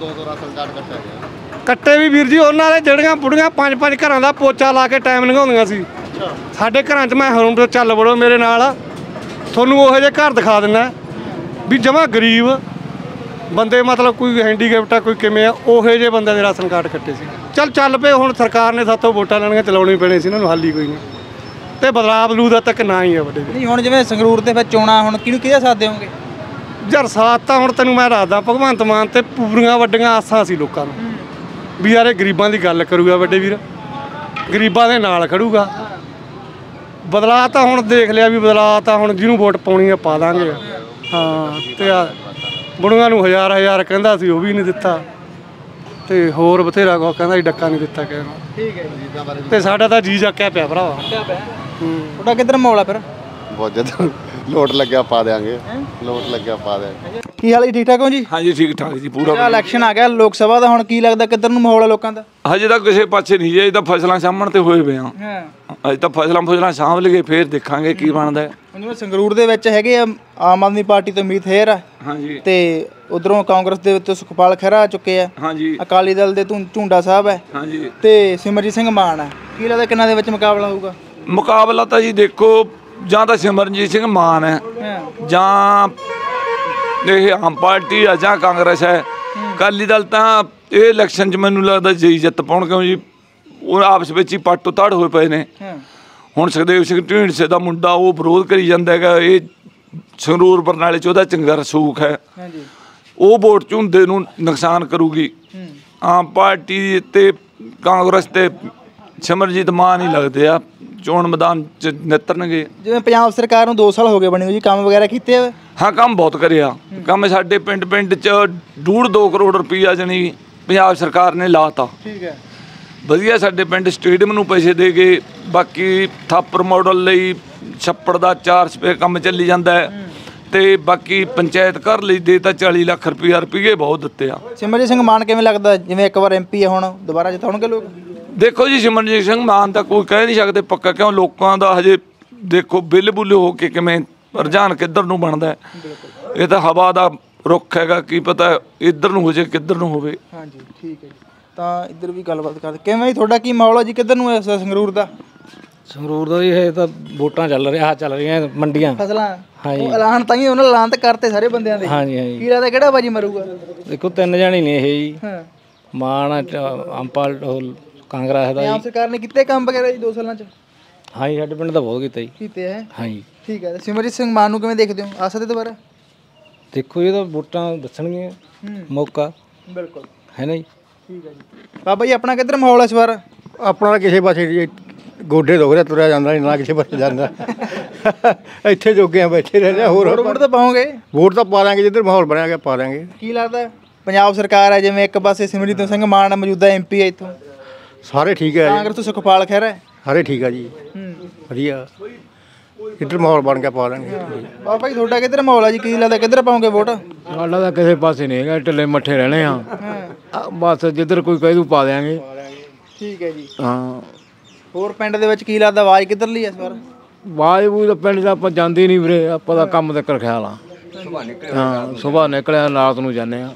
ਕੱਟੇ ਵੀ ਵੀਰ ਜੀ ਉਹਨਾਂ ਦੇ ਜਿਹੜੀਆਂ ਬੁੜੀਆਂ ਪੰਜ ਪੰਜ ਘਰਾਂ ਦਾ ਪੋਚਾ ਲਾ ਕੇ ਟਾਈਮ ਲੰਘਾਉਂਦੀਆਂ ਸੀ ਸਾਡੇ ਘਰਾਂ 'ਚ ਮੈਂ ਹੁਣ ਤੋਂ ਚੱਲ ਵੜੋ ਮੇਰੇ ਨਾਲ ਤੁਹਾਨੂੰ ਉਹੋ ਜਿਹੇ ਘਰ ਦਿਖਾ ਦਿੰਦਾ ਵੀ ਜਮਾਂ ਗਰੀਬ ਬੰਦੇ ਮਤਲਬ ਕੋਈ ਹੈਂਡੀਕੈਪਟ ਆ ਕੋਈ ਕਿਵੇਂ ਆ ਉਹੋ ਜਿਹੇ ਬੰਦਿਆਂ ਦੇ ਰਾਸ਼ਨ ਕਾਰਡ ਕੱਟੇ ਸੀ ਚੱਲ ਚੱਲ ਪਏ ਹੁਣ ਸਰਕਾਰ ਨੇ ਸਾਤੋਂ ਵੋਟਾਂ ਲੈਣੀਆਂ ਚਲਾਉਣੀ ਪੈਣੀ ਸੀ ਇਹਨਾਂ ਨੂੰ ਹੱਲ ਹੀ ਕੋਈ ਨਹੀਂ ਤੇ ਬਦਲਾਅ ਬਦਲੂ ਦਾ ਤੱਕ ਨਾ ਹੀ ਆ ਵੱਡੇ ਨਹੀਂ ਹੁਣ ਜਿਵੇਂ ਸੰਗਰੂਰ ਦੇ ਵਿੱਚ ਚੋਣਾਂ ਹੁਣ ਕਿਹਨੂੰ ਕਿਹਦੇ ਸਾਥ ਦੇਵੋਗੇ ਯਾਰ ਸਾਥ ਤਾਂ ਹੁਣ ਤੈਨੂੰ ਮੈਂ ਦੱਸਦਾ ਭਗਵੰਤ ਮਾਨ ਤੇ ਪੂਰੀਆਂ ਵੱਡੀਆਂ ਆਸਾਂ ਸੀ ਲੋਕਾਂ ਨੂੰ ਵੀ ਯਾਰ ਇਹ ਗਰੀਬਾਂ ਦੀ ਗੱਲ ਕਰੂਗਾ ਵੱਡੇ ਵੀਰ ਗਰੀਬਾਂ ਦੇ ਨਾਲ ਖੜੂਗਾ ਬਦਲਾਅ ਤਾਂ ਹੁਣ ਦੇਖ ਲਿਆ ਵੀ ਬਦਲਾਅ ਤਾਂ ਹੁਣ ਜਿਹਨੂੰ ਵੋਟ ਪਾਉਣੀ ਆ ਪਾ ਦਾਂਗੇ ਹਾਂ ਤੇ ਆ ਬੁੜੀਆਂ ਨੂੰ ਹਜ਼ਾਰ ਹਜ਼ਾਰ ਕਹਿੰਦਾ ਸੀ ਉਹ ਵੀ ਨਹੀਂ ਦਿੱਤਾ ਤੇ ਹੋਰ ਬਥੇਰਾ ਕੋ ਕਹਿੰਦਾ ਸੀ ਡੱਕਾ ਨਹੀਂ ਦਿੱਤਾ ਕਿਸੇ ਨੂੰ ਠੀਕ ਹੈ ਜੀ ਤੇ ਸਾਡਾ ਤਾਂ ਜੀ ਜਾਕਿਆ ਪਿਆ ਭਰਾਵਾ ਤੁਹਾਡਾ ਕਿੱਧਰ ਮਾਹੌਲ ਆ ਫਿਰ ਬਹੁਤ ਜਦੋਂ ਲੋਟ ਲੱਗਿਆ ਪਾ ਦਿਆਂਗੇ ਲੋਟ ਲੱਗਿਆ ਪਾ ਦਿਆਂਗੇ ਕੀ ਹਾਲ ਜੀ ਠੀਕ ਠਾਕ ਹੋ ਜੀ ਹਾਂਜੀ ਠੀਕ ਠਾਕ ਜੀ ਪੂਰਾ ਇਲੈਕਸ਼ਨ ਆ ਗਿਆ ਲੋਕ ਸਭਾ ਦਾ ਹੁਣ ਕੀ ਲੱਗਦਾ ਕਿੱਧਰ ਨੂੰ ਮਾਹੌਲ ਆ ਲੋਕਾਂ ਦਾ ਹਜੇ ਤਾਂ ਕਿਸੇ ਪਾਸੇ ਨਹੀਂ ਜੇ ਤਾਂ ਫਸਲਾਂ ਸਾਂਭਣ ਤੇ ਹੋਏ ਪਏ ਆ ਹਾਂ ਅਜੇ ਤਾਂ ਫਸਲਾਂ ਫਸਲਾਂ ਸਾਂਭ ਲਈਏ ਫੇਰ ਦੇਖਾਂਗੇ ਕੀ ਬਣਦਾ ਜਿਵੇਂ ਸੰਗਰੂਰ ਦੇ ਵਿੱਚ ਹੈਗੇ ਆ ਆਮ ਆਦਮੀ ਪਾਰਟੀ ਤੋਂ ਮੀਤ ਹੇਰ ਆ ਹਾਂਜੀ ਤੇ ਉਧਰੋਂ ਕਾਂਗਰਸ ਦੇ ਵਿੱਚ ਸੁਖਪਾਲ ਖਹਿਰਾ ਆ ਚੁੱਕੇ ਆ ਹਾਂਜੀ ਅਕਾਲੀ ਦਲ ਦੇ ਧੁੰ- ਝੁੰਡਾ ਸਾਹਿਬ ਹੈ ਹਾਂਜੀ ਤੇ ਸਿਮਰਜੀਤ ਸਿੰਘ ਮਾਨ ਆ ਕੀ ਲੱਗਦਾ ਕਿੰਨਾ ਦੇ ਵਿੱਚ ਮੁਕਾਬਲਾ ਹੋਊਗਾ ਮੁਕਾਬਲਾ ਤਾਂ ਜੀ ਦੇਖੋ ਜਾਂ ਤਾਂ ਸਿਮਰਨਜੀਤ ਸਿੰਘ ਮਾਨ ਹੈ ਜਾਂ ਇਹ ਆਮ ਪਾਰਟੀ ਆ ਜਾਂ ਕਾਂਗਰਸ ਹੈ ਅਕਾਲੀ ਦਲ ਤਾਂ ਇਹ ਇਲੈਕਸ਼ਨ 'ਚ ਮੈਨੂੰ ਲੱਗਦਾ ਜਈ ਜਿੱਤ ਪਾਉਣ ਕਿਉਂ ਜੀ ਉਹ ਆਪਸ ਵਿੱਚ ਹੀ ਪੱਟ ਉਤਾੜ ਹੋਏ ਪਏ ਨੇ ਹੁਣ ਸੁਖਦੇਵ ਸਿੰਘ ਢੀਂਡਸੇ ਦਾ ਮੁੰਡਾ ਉਹ ਵਿਰੋਧ ਕਰੀ ਜਾਂਦਾ ਹੈਗਾ ਇਹ ਸੰਗਰੂਰ ਬਰਨਾਲੇ 'ਚ ਉਹਦਾ ਚੰਗਾ ਰਸੂਖ ਹੈ ਉਹ ਵੋਟ ਝੁੰਦੇ ਨੂੰ ਨੁਕਸਾਨ ਕਰੂਗੀ ਆਮ ਪਾਰਟੀ ਤੇ ਕਾਂਗਰਸ ਤੇ ਸਿਮਰਜੀਤ ਮਾਨ ਹੀ ਲੱਗਦੇ ਆ ਚੋਣ ਮੈਦਾਨ 'ਚ ਨਿੱਤਰਨਗੇ ਜਿਵੇਂ ਪੰਜਾਬ ਸਰਕਾਰ ਨੂੰ ਦੋ ਸਾਲ ਹੋ ਗਏ ਬਣੀ ਹੋਈ ਜੀ ਕੰਮ ਵਗੈਰਾ ਕੀਤੇ ਹੋਏ ਹਾਂ ਕੰਮ ਬਹੁਤ ਕਰਿਆ ਕੰਮ ਸਾਡੇ ਪਿੰਡ ਪਿੰਡ 'ਚ ਡੂਢ ਦੋ ਕਰੋੜ ਰੁਪਈਆ ਜਣੀ ਪੰਜਾਬ ਸਰਕਾਰ ਨੇ ਲਾਤਾ ਠੀਕ ਹੈ ਵਧੀਆ ਸਾਡੇ ਪਿੰਡ ਸਟੇਡੀਅਮ ਨੂੰ ਪੈਸੇ ਦੇ ਕੇ ਬਾਕੀ ਥਾਪਰ ਮਾਡਲ ਲਈ ਛੱਪੜ ਦਾ ਚਾਰ ਸਪੇ ਕੰਮ ਚੱਲੀ ਜਾਂਦਾ ਹੈ ਤੇ ਬਾਕੀ ਪੰਚਾਇਤ ਘਰ ਲਈ ਦੇ ਤਾਂ ਚਾਲੀ ਲੱਖ ਰੁਪਈਆ ਰੁਪਈਏ ਬਹੁਤ ਦਿੱਤੇ ਆ ਸਿਮਰਜੀਤ ਸਿੰਘ ਮਾਨ ਕਿਵੇਂ ਲੱਗਦਾ ਜਿਵੇਂ ਇੱਕ ਵਾਰ ਐਮਪੀ ਆ ਹੁਣ ਦੁਬਾਰਾ ਜਿਤਾਉਣਗੇ ਲੋਕ ਦੇਖੋ ਜੀ ਸਿਮਰਜੀਤ ਸਿੰਘ ਮਾਨ ਤਾਂ ਕੋਈ ਕਹਿ ਨਹੀਂ ਸਕਦੇ ਪੱਕਾ ਕਿਉਂ ਲੋਕਾਂ ਦਾ ਹਜੇ ਦੇਖੋ ਬਿੱਲ ਬੁੱਲ ਹੋ ਕੇ ਕਿਵੇਂ ਰੁਝਾਨ ਕਿੱਧਰ ਨੂੰ ਬਣਦਾ ਇਹ ਤਾਂ ਹਵਾ ਦਾ ਰੁੱਖ ਹੈਗਾ ਕੀ ਪਤਾ ਇੱਧਰ ਨੂੰ ਹੋ ਜਾਏ ਕਿੱਧਰ ਨੂੰ ਹੋਵੇ ਹਾਂਜੀ ਠੀਕ ਹੈ ਜੀ ਤਾਂ ਇੱਧਰ ਵੀ ਗੱਲਬਾਤ ਕਰਦੇ ਕਿਵੇਂ ਜੀ ਤੁਹਾਡਾ ਕੀ ਮਾਹੌਲ ਹੈ ਜੀ ਕਿੱਧਰ ਨੂੰ ਹੈ ਸੰਗਰੂਰ ਦਾ ਸੰਗਰੂਰ ਦਾ ਇਹ ਤਾਂ ਵੋਟਾਂ ਚੱਲ ਰਹੀਆਂ ਚੱਲ ਰਹੀਆਂ ਮੰਡੀਆਂ ਫਸਲਾਂ ਹਾਂਜੀ ਉਹ ਐਲਾਨ ਤਾਂ ਹੀ ਉਹਨਾਂ ਐਲਾਨ ਤਾਂ ਕਰਤੇ ਸਾਰੇ ਬੰਦਿਆਂ ਦੇ ਹਾਂਜੀ ਹਾਂਜੀ ਕੀ ਲੱਗਦਾ ਕਿਹੜਾ ਬਾਜੀ ਮਰੂਗਾ ਦੇਖੋ ਤਿੰਨ ਜਾਣੇ ਨੇ ਇਹ ਜੀ ਹਾਂ ਮਾਨ ਅੰਪਾਲ ਕਾਂਗਰਸ ਦਾ ਪੰਜਾਬ ਜੀ ਸਰਕਾਰ ਨੇ ਕਿਤੇ ਕੰਮ ਵਗੈਰਾ ਜੀ ਦੋ ਸਾਲਾਂ ਚ ਹਾਂਜੀ ਸਾਡੇ ਪਿੰਡ ਦਾ ਬਹੁਤ ਕੀਤਾ ਜੀ ਕੀਤੇ ਹੈ ਹਾਂਜੀ ਠੀਕ ਹੈ ਸਿਮਰਜੀਤ ਸਿੰਘ ਮਾਨ ਨੂੰ ਕਿਵੇਂ ਦੇਖਦੇ ਹੋ ਆ ਸਕਦੇ ਦੁਬਾਰਾ ਦੇਖੋ ਇਹ ਤਾਂ ਵੋਟਾਂ ਦੱਸਣਗੀਆਂ ਮੌਕਾ ਬਿਲਕੁਲ ਹੈ ਨਾ ਜੀ ਠੀਕ ਹੈ ਜੀ ਬਾਬਾ ਜੀ ਆਪਣਾ ਕਿੱਧਰ ਮਾਹੌਲ ਹੈ ਇਸ ਵਾਰ ਆਪਣਾ ਤਾਂ ਕਿਸੇ ਪਾਸੇ ਗੋਡੇ ਦੁਖ ਰਿਹਾ ਤੁਰਿਆ ਜਾਂਦਾ ਨਹੀਂ ਨਾ ਕਿਸੇ ਪਾਸੇ ਜਾਂਦਾ ਇੱਥੇ ਜੋਗੇ ਆ ਬੈਠੇ ਰਹਿ ਰਿਹਾ ਹੋਰ ਵੋਟ ਤਾਂ ਪਾਓਗੇ ਵੋਟ ਤਾਂ ਪਾ ਦਾਂਗੇ ਜਿੱਧਰ ਮਾਹੌਲ ਬਣਿਆ ਗਿਆ ਪਾ ਦਾਂਗੇ ਕੀ ਲੱਗਦਾ ਪੰਜਾਬ ਸਰਕਾਰ ਹੈ ਜਿਵੇਂ ਇੱਕ ਪਾਸੇ ਸਿਮਰਜੀਤ ਸਿੰਘ ਮਾਨ ਮੌਜੂਦਾ ਐਮਪੀ ਹੈ ਇੱਥੋਂ ਸਾਰੇ ਠੀਕ ਹੈ ਕਾਂਗਰਸ ਤੋਂ ਸੁਖਪਾਲ ਖਹਿਰਾ ਹੈ ਸਾਰੇ ਠੀਕ ਆ ਜੀ ਵਧੀਆ ਕਿੱਧਰ ਮਾਹੌਲ ਬਣ ਗਿਆ ਪਾ ਦਾਂਗੇ ਬਾਬਾ ਜੀ ਤੁਹਾਡਾ ਕਿੱਧਰ ਮਾਹੌਲ ਹੈ ਜੀ ਕੀ ਲੱਗਦਾ ਕਿੱਧਰ ਪਾਓਗੇ ਵੋਟ ਸਾਡਾ ਤਾਂ ਕਿਸੇ ਪਾਸੇ ਨਹੀਂ ਹੈਗਾ ਢਿੱਲੇ ਮੱਠੇ ਰਹਿਣੇ ਆ ਬਸ ਜਿੱਧਰ ਕੋਈ ਕਹਿ ਦੂ ਪਾ ਦਿਆਂਗੇ ਠੀਕ ਹੈ ਜੀ ਹਾਂ ਹੋਰ ਪਿੰਡ ਦੇ ਵਿੱਚ ਕੀ ਲੱਗਦਾ ਆਵਾਜ਼ ਕਿੱਧਰ ਲਈ ਇਸ ਵਾਰ ਬਾਜ ਬੂਜ ਤਾਂ ਪਿੰਡ ਦਾ ਆਪਾਂ ਜਾਂਦੇ ਨਹੀਂ ਵੀਰੇ ਆਪਾਂ ਦਾ ਕੰਮ ਤੱਕ ਖਿਆਲ ਆ ਹਾਂ ਸੁਬਾਹ ਨਿਕਲਿਆ ਰਾਤ ਨੂੰ ਜਾਂਦੇ ਆ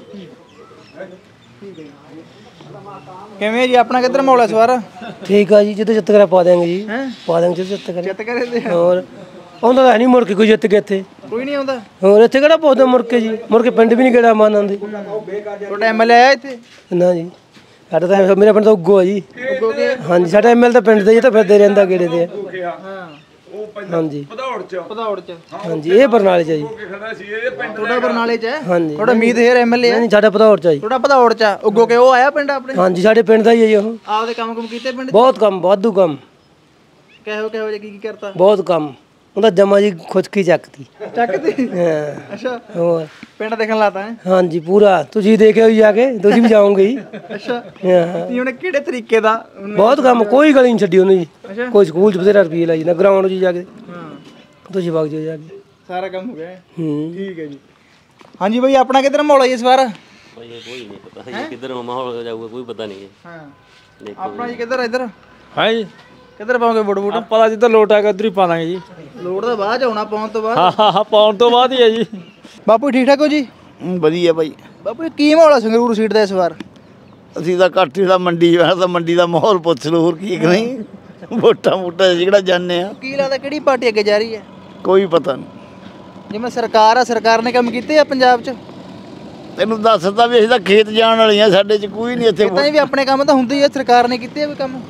ਕਿਵੇਂ ਜੀ ਆਪਣਾ ਕਿੱਧਰ ਮਾਹੌਲ ਇਸ ਵਾਰ ਠੀਕ ਆ ਜੀ ਜਿੱਥੇ ਜਿੱਤ ਕਰਿਆ ਪਾ ਦਿਆਂਗੇ ਜੀ ਪਾ ਦਿਆਂਗੇ ਜਿੱਥੇ ਜਿੱਤ ਕਰਿਆ ਜਿੱਤ ਕਰੇ ਤੇ ਹੋਰ ਆਉਂਦਾ ਤਾਂ ਨਹੀਂ ਮੁੜ ਕੇ ਕੋਈ ਜਿੱਤ ਕੇ ਇੱਥੇ ਕੋਈ ਨਹੀਂ ਆਉਂਦਾ ਹੋਰ ਇੱਥੇ ਕਿਹੜਾ ਪਹੁੰਚਦਾ ਮੁੜ ਕੇ ਜੀ ਮੁੜ ਕੇ ਪਿੰਡ ਵੀ ਨਹੀਂ ਕਿਹੜਾ ਮਾਨ ਆਉਂਦੇ ਤੁਹਾਡਾ ਐਮਐਲਏ ਆਇਆ ਇੱਥੇ ਨਾ ਜੀ ਸਾਡਾ ਤਾਂ ਮੇਰਾ ਪਿੰਡ ਤਾਂ ਉੱਗੋ ਆ ਜੀ ਉੱਗੋ ਕੇ ਹਾਂਜੀ ਸਾਡਾ ਐਮਐਲਏ ਤਾਂ ਪਿੰਡ ਦੇ ਹੀ ਤਾਂ ਫਿਰਦੇ ਰਹਿੰਦਾ ਗੇੜੇ ਤੇ ਹਾਂ ਹਾਂਜੀ ਭਦੌੜ ਚ ਭਦੌੜ ਚ ਹਾਂਜੀ ਇਹ ਬਰਨਾਲੇ ਚ ਆ ਜੀ ਤੁਹਾਡਾ ਬਰਨਾਲੇ ਚ ਹੈ ਹਾਂਜੀ ਤੁਹਾਡਾ ਮੀਤ ਹੇਰ ਐਮਐਲਏ ਹੈ ਨਹੀਂ ਸਾਡਾ ਭਦੌੜ ਚ ਆ ਜੀ ਤੁਹਾਡਾ ਭਦੌੜ ਚ ਆ। ਉੱਗੋ ਕੇ ਉਹ ਆਇਆ ਪਿੰਡ ਆਪਣੇ ਹਾਂਜੀ ਸਾਡੇ ਪਿੰਡ ਦਾ ਹੀ ਹੈ ਜੀ ਉਹ ਆਪਦੇ ਕੰਮ ਕੁਮ ਕੀਤੇ ਪਿੰਡ 'ਚ? ਬਹੁਤ ਕੰਮ ਵਾਧੂ ਕੰਮ ਕਿਹੋ ਕਿਹੋ ਜਿਹਾ ਕੀ ਕੀ ਕਰਤਾ ਬਹੁਤ ਕੰਮ ਉਹਦਾ ਜਮਾ ਜੀ ਖੁਸ਼ਕੀ ਚੱਕਤੀ ਚੱਕਦੀ ਹਾਂ ਅੱਛਾ ਹੋਰ ਪਿੰਡ ਦੇਖਣ ਲਾਤਾ ਹੈ ਹਾਂਜੀ ਪੂਰਾ ਤੁਸੀਂ ਦੇਖਿਓ ਹੀ ਜਾ ਕੇ ਤੁਸੀਂ ਵੀ ਜਾਓਗੇ ਜੀ ਅੱਛਾ ਹਾਂ ਨਹੀਂ ਉਹਨੇ ਕਿਹੜੇ ਤਰੀਕੇ ਦਾ ਬਹੁਤ ਕੰਮ ਕੋਈ ਗਲੀ ਨਹੀਂ ਛੱਡੀ ਉਹਨੇ ਜੀ ਕੋਈ ਸਕੂਲ ਚ ਬਥੇਰਾ ਰੁਪਈਏ ਲਾਈ ਨਾ ਗਰਾਊਂਡ 'ਚ ਜਾ ਕੇ ਤੁਸੀਂ ਵਗ ਜਾਓ ਜਾ ਕੇ ਸਾਰਾ ਕੰਮ ਹੋ ਗਿਆ ਹੈ। ਹੂੰ ਠੀਕ ਹੈ ਜੀ ਹਾਂਜੀ ਬਈ ਆਪਣਾ ਕਿੱਧਰ ਮਾਹੌਲ ਹੈ ਇਸ ਵਾਰ ਭਾਈ ਇਹ ਕੋਈ ਨਹੀਂ ਪਤਾ ਹੈ ਕਿੱਧਰ ਮਾਹੌਲ ਹੋ ਜਾਊਗਾ ਕੋਈ ਪਤਾ ਨਹੀਂ ਹੈ ਹਾਂ ਆਪਣਾ ਜੀ ਕਿੱਧਰ ਇੱਧਰ ਹੈ ਜੀ ਕਿੱਧਰ ਪਾਓਗੇ ਵੋਟ ਵੋਟ ਆਪਾਂ ਦਾ ਜਿੱਧਰ ਲੋਟ ਆਏਗਾ ਉਧਰ ਹੀ ਪਾ ਦਾਂਗੇ ਜੀ ਲੋੜ ਦਾ ਬਾਅਦ 'ਚ ਆਉਣਾ ਪਾਉਣ ਤੋਂ ਬਾਅਦ ਹਾਂ ਹਾਂ ਹਾਂ ਪਾਉਣ ਤੋਂ ਬਾਅਦ ਹੀ ਹੈ ਜੀ ਬਾਪੂ ਠੀਕ ਠਾਕ ਹੋ ਜੀ ਵਧੀਆ ਬਾਈ ਬਾਪੂ ਜੀ ਕੀ ਮਾਹੌਲ ਹੈ ਸੰਗਰੂਰ ਸੀਟ ਦਾ ਇਸ ਵਾਰ ਅਸੀਂ ਤਾਂ ਘੱਟ ਦਾ ਮੰਡੀ ਜਾਣਾ ਤਾਂ ਮੰਡੀ ਦਾ ਮਾਹੌਲ ਪੁੱਛ ਲਓ ਹੋਰ ਕੀ ਨਹੀਂ ਵੋਟਾਂ ਵੋਟਾਂ ਜਿਹੜਾ ਜਾਂਦੇ ਆ ਕੀ ਲੱਗਦਾ ਕਿਹੜੀ ਪਾਰਟੀ ਅੱਗੇ ਜਾ ਰਹੀ ਹੈ ਕੋਈ ਪਤਾ ਨਹੀਂ ਜਿਵੇਂ ਸਰਕਾਰ ਆ ਸਰਕਾਰ ਨੇ ਕੰਮ ਕੀਤੇ ਆ ਪੰਜਾਬ 'ਚ ਤੈਨੂੰ ਦੱਸਦਾ ਵੀ ਅਸੀਂ ਤਾਂ ਖੇਤ ਜਾਣ ਵਾਲੀਆਂ ਸਾਡੇ 'ਚ ਕੋਈ ਨਹੀਂ ਇੱਥੇ ਤਾਂ ਵੀ ਆਪਣੇ ਕੰਮ ਤਾਂ ਹੁੰਦੇ ਹੀ ਆ ਸਰਕਾਰ ਨੇ ਕੀਤੇ ਆ ਵੀ ਕੰਮ